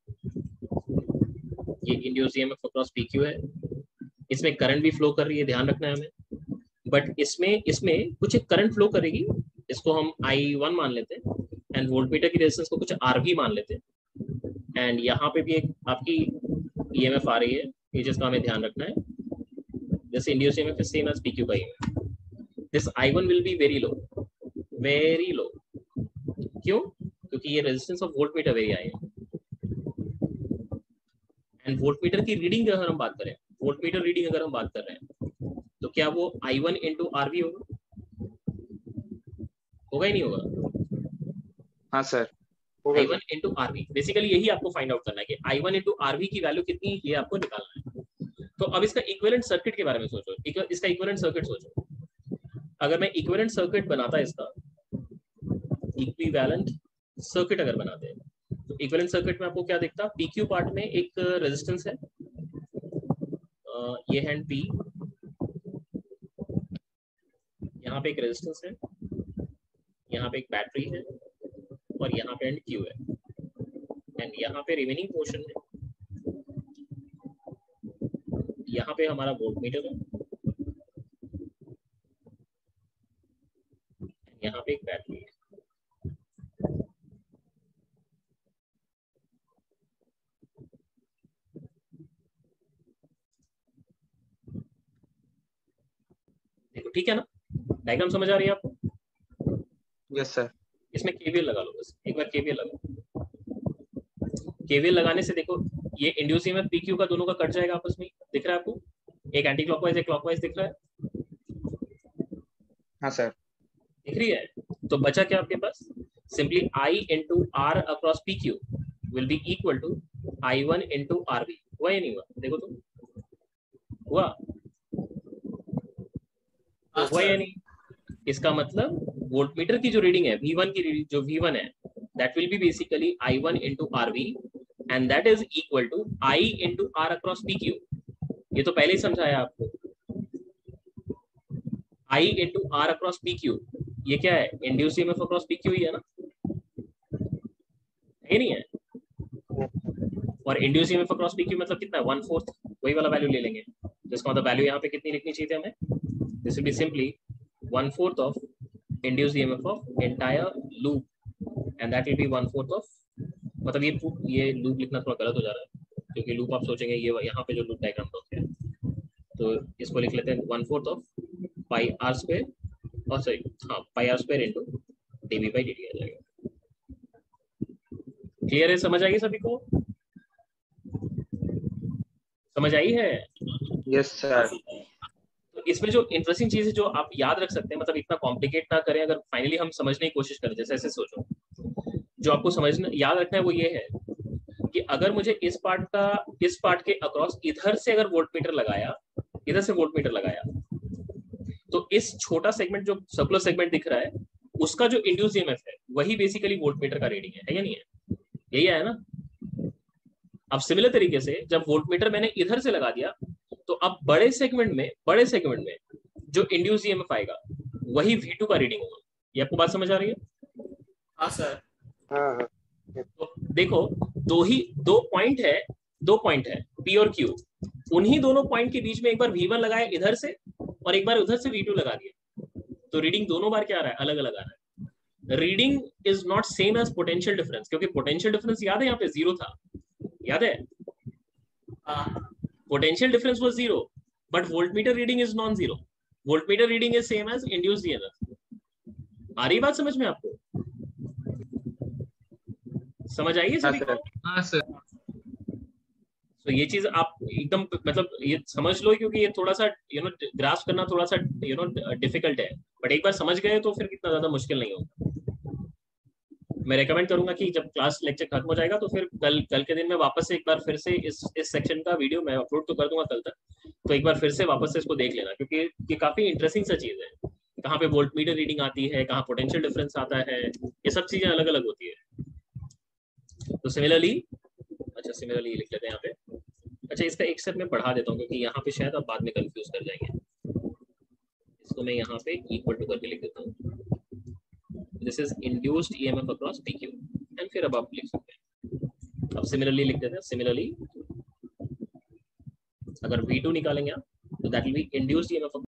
ये इंड्यूस EMF अक्रॉस PQ है, इसमें करंट भी फ्लो कर रही है, ध्यान रखना है हमें. बट इसमें कुछ एक करंट फ्लो करेगी, इसको हम I1 मान लेते हैं, एंड वोल्टमीटर की रेजिस्टेंस को कुछ RV मान लेते हैं. एंड यहाँ पे भी एक आपकी EMF आ रही है, ये जिसका हमें ध्यान रखना है. जैसे induce EMF is same as PQ का EMF. This I1 will be very low. क्यों? क्योंकि ये resistance of voltmeter very high है. एंड वोल्टमीटर की रीडिंग अगर हम बात करें, वोल्टमीटर रीडिंग अगर हम बात कर रहे हैं, तो क्या वो I1 into RV होगा ही नहीं होगा?
हाँ sir,
I1 into RV. Basically यही आपको फाइंड आउट करना है कि I1 into RV की वैल्यू कितनी है, ये आपको निकालना है. तो अब इसका इक्विवेलेंट सर्किट के बारे में सोचो. इसका इक्विवेलेंट सर्किट सोचो. अगर मैं इक्विवेलेंट सर्किट बनाता है, इसका इक्विवेलेंट सर्किट अगर बनाते हैं, तो इक्विवेलेंट सर्किट में आपको क्या दिखता है? PQ पार्ट में एक रेजिस्टेंस है, ये हैंड P, यहाँ पे एक रेजिस्टेंस है, यहाँ पे एक बैटरी है, और यहाँ पे एंड Q है. एंड यहाँ पे रिमेनिंग पोर्शन है, यहाँ पे हमारा वोल्टमीटर है, यहाँ पे एक बैटरी है. देखो ठीक है ना, डायग्राम समझ आ रही है आपको?
Yes sir.
इसमें KVL लगा लो, बस एक बार KVL लगाओ. KVL लगाने से देखो ये इंड्यूस EMF PQ का दोनों का कट जाएगा आपस में. दिख रहा है आपको? एक एंटी क्लॉकवाइज एक क्लॉकवाइज दिख रहा है?
हाँ सर.
दिख रही है? तो बचा क्या आपके पास? Simply I into R across PQ will be equal to I1 into RV. हुआ या नहीं हुआ? देखो तो हुआ? हुआ या नहीं? इसका मतलब वोल्टमीटर की जो रीडिंग है, V1 की रीडिंग जो V1 है, that will be basically I1 into RV and that is equal to I into R across PQ. ये तो पहले ही समझाया आपको. I into R across PQ, ये क्या है? इंड्यूस EMF across PQ ही है ना? है नहीं है? और इंड्यूस EMF across PQ मतलब कितना है? 1/4. वही वाला वैल्यू ले लेंगे, जिसका मतलब वैल्यू यहाँ पे कितनी लिखनी चाहिए हमें? This will be simply 1/4 of induced EMF of entire loop, and that will be 1/4 of, मतलब ये लूप लिखना थोड़ा गलत हो जा रहा है, क्योंकि लूप आप सोचेंगे ये यहाँ पे जो लूप डायग्राम होते हैं, तो इसको लिख लेते हैं 1/4 of pi r square, और सॉरी हाँ pi r square into dv by dt आ जाएगा. क्लियर है? समझ आएगी सभी को? समझ आई है?
Yes sir.
तो इसमें जो इंटरेस्टिंग चीज है जो आप याद रख सकते हैं, मतलब इतना कॉम्प्लिकेट ना करें, अगर फाइनली हम समझने की कोशिश करें, जैसे ऐसे सोचो, जो आपको समझना याद रखना है वो ये है कि अगर मुझे इस पार्ट के अक्रॉस इधर से अगर वोल्टमीटर लगाया, इधर से वोल्टमीटर लगाया, तो इस छोटा सेगमेंट जो सर्कुलर सेगमेंट दिख रहा है उसका जो इंड्यूस ईएमएफ है वही बेसिकली वोल्टमीटर का रीडिंग है या नहीं है? यही है ना? अब सिमिलर तरीके से जब वोल्टमीटर मैंने इधर से लगा दिया तो अब बड़े सेगमेंट में जो इंड्यूस ईएमएफ आएगा वही V2 का रीडिंग होगा। ये आपको बात समझ आ रही है?
हाँ सर।
हाँ।
तो देखो दो पॉइंट है P और Q, उन्हीं दोनों पॉइंट के बीच में एक बार V1 लगाया इधर से और एक बार उधर से V2 लगा दिया, तो रीडिंग दोनों बार क्या आ रहा है? अलग अलग आ रहा है। Reading is not same as potential difference, क्योंकि पोटेंशियल डिफरेंस याद है यहाँ पे 0 था, याद है? Potential difference was 0 but voltmeter reading is non zero. Voltmeter reading is same as induced EMF. आ रही बात समझ में आपको? समझ आइए सभी को?
हाँ सर।
तो ये चीज आप एकदम मतलब ये समझ लो, क्योंकि ये थोड़ा सा ग्रास्प करना थोड़ा सा डिफिकल्ट है, बट एक बार समझ गए तो फिर इतना ज्यादा मुश्किल नहीं होगा। मैं रेकमेंड करूंगा कि जब क्लास लेक्चर खत्म हो जाएगा तो फिर कल के दिन में वापस से एक बार फिर से इस सेक्शन का वीडियो मैं अपलोड तो कर दूंगा कल तक, तो एक बार फिर से वापस से इसको देख लेना, क्योंकि ये काफी इंटरेस्टिंग सा चीज है। कहाँ पे वोल्टमीटर रीडिंग आती है, कहाँ पोटेंशियल डिफरेंस आता है, ये सब चीजें अलग अलग होती है। तो सिमिलरली लिख लेते हैं यहाँ पे। अच्छा, इसका एक स्टेप मैं बढ़ा देता हूँ क्योंकि यहाँ पे शायद आप बाद में कंफ्यूज कर जाएंगे। इसको मैं यहाँ पे इक्वल टू करके लिख देता हूँ, this is induced EMF across PQ, and फिर अब आप लिख सकते हैं। अब सिमिलरली लिख देते हैं। सिमिलरली अगर V2 निकालेंगे आप तो that will be induced EMF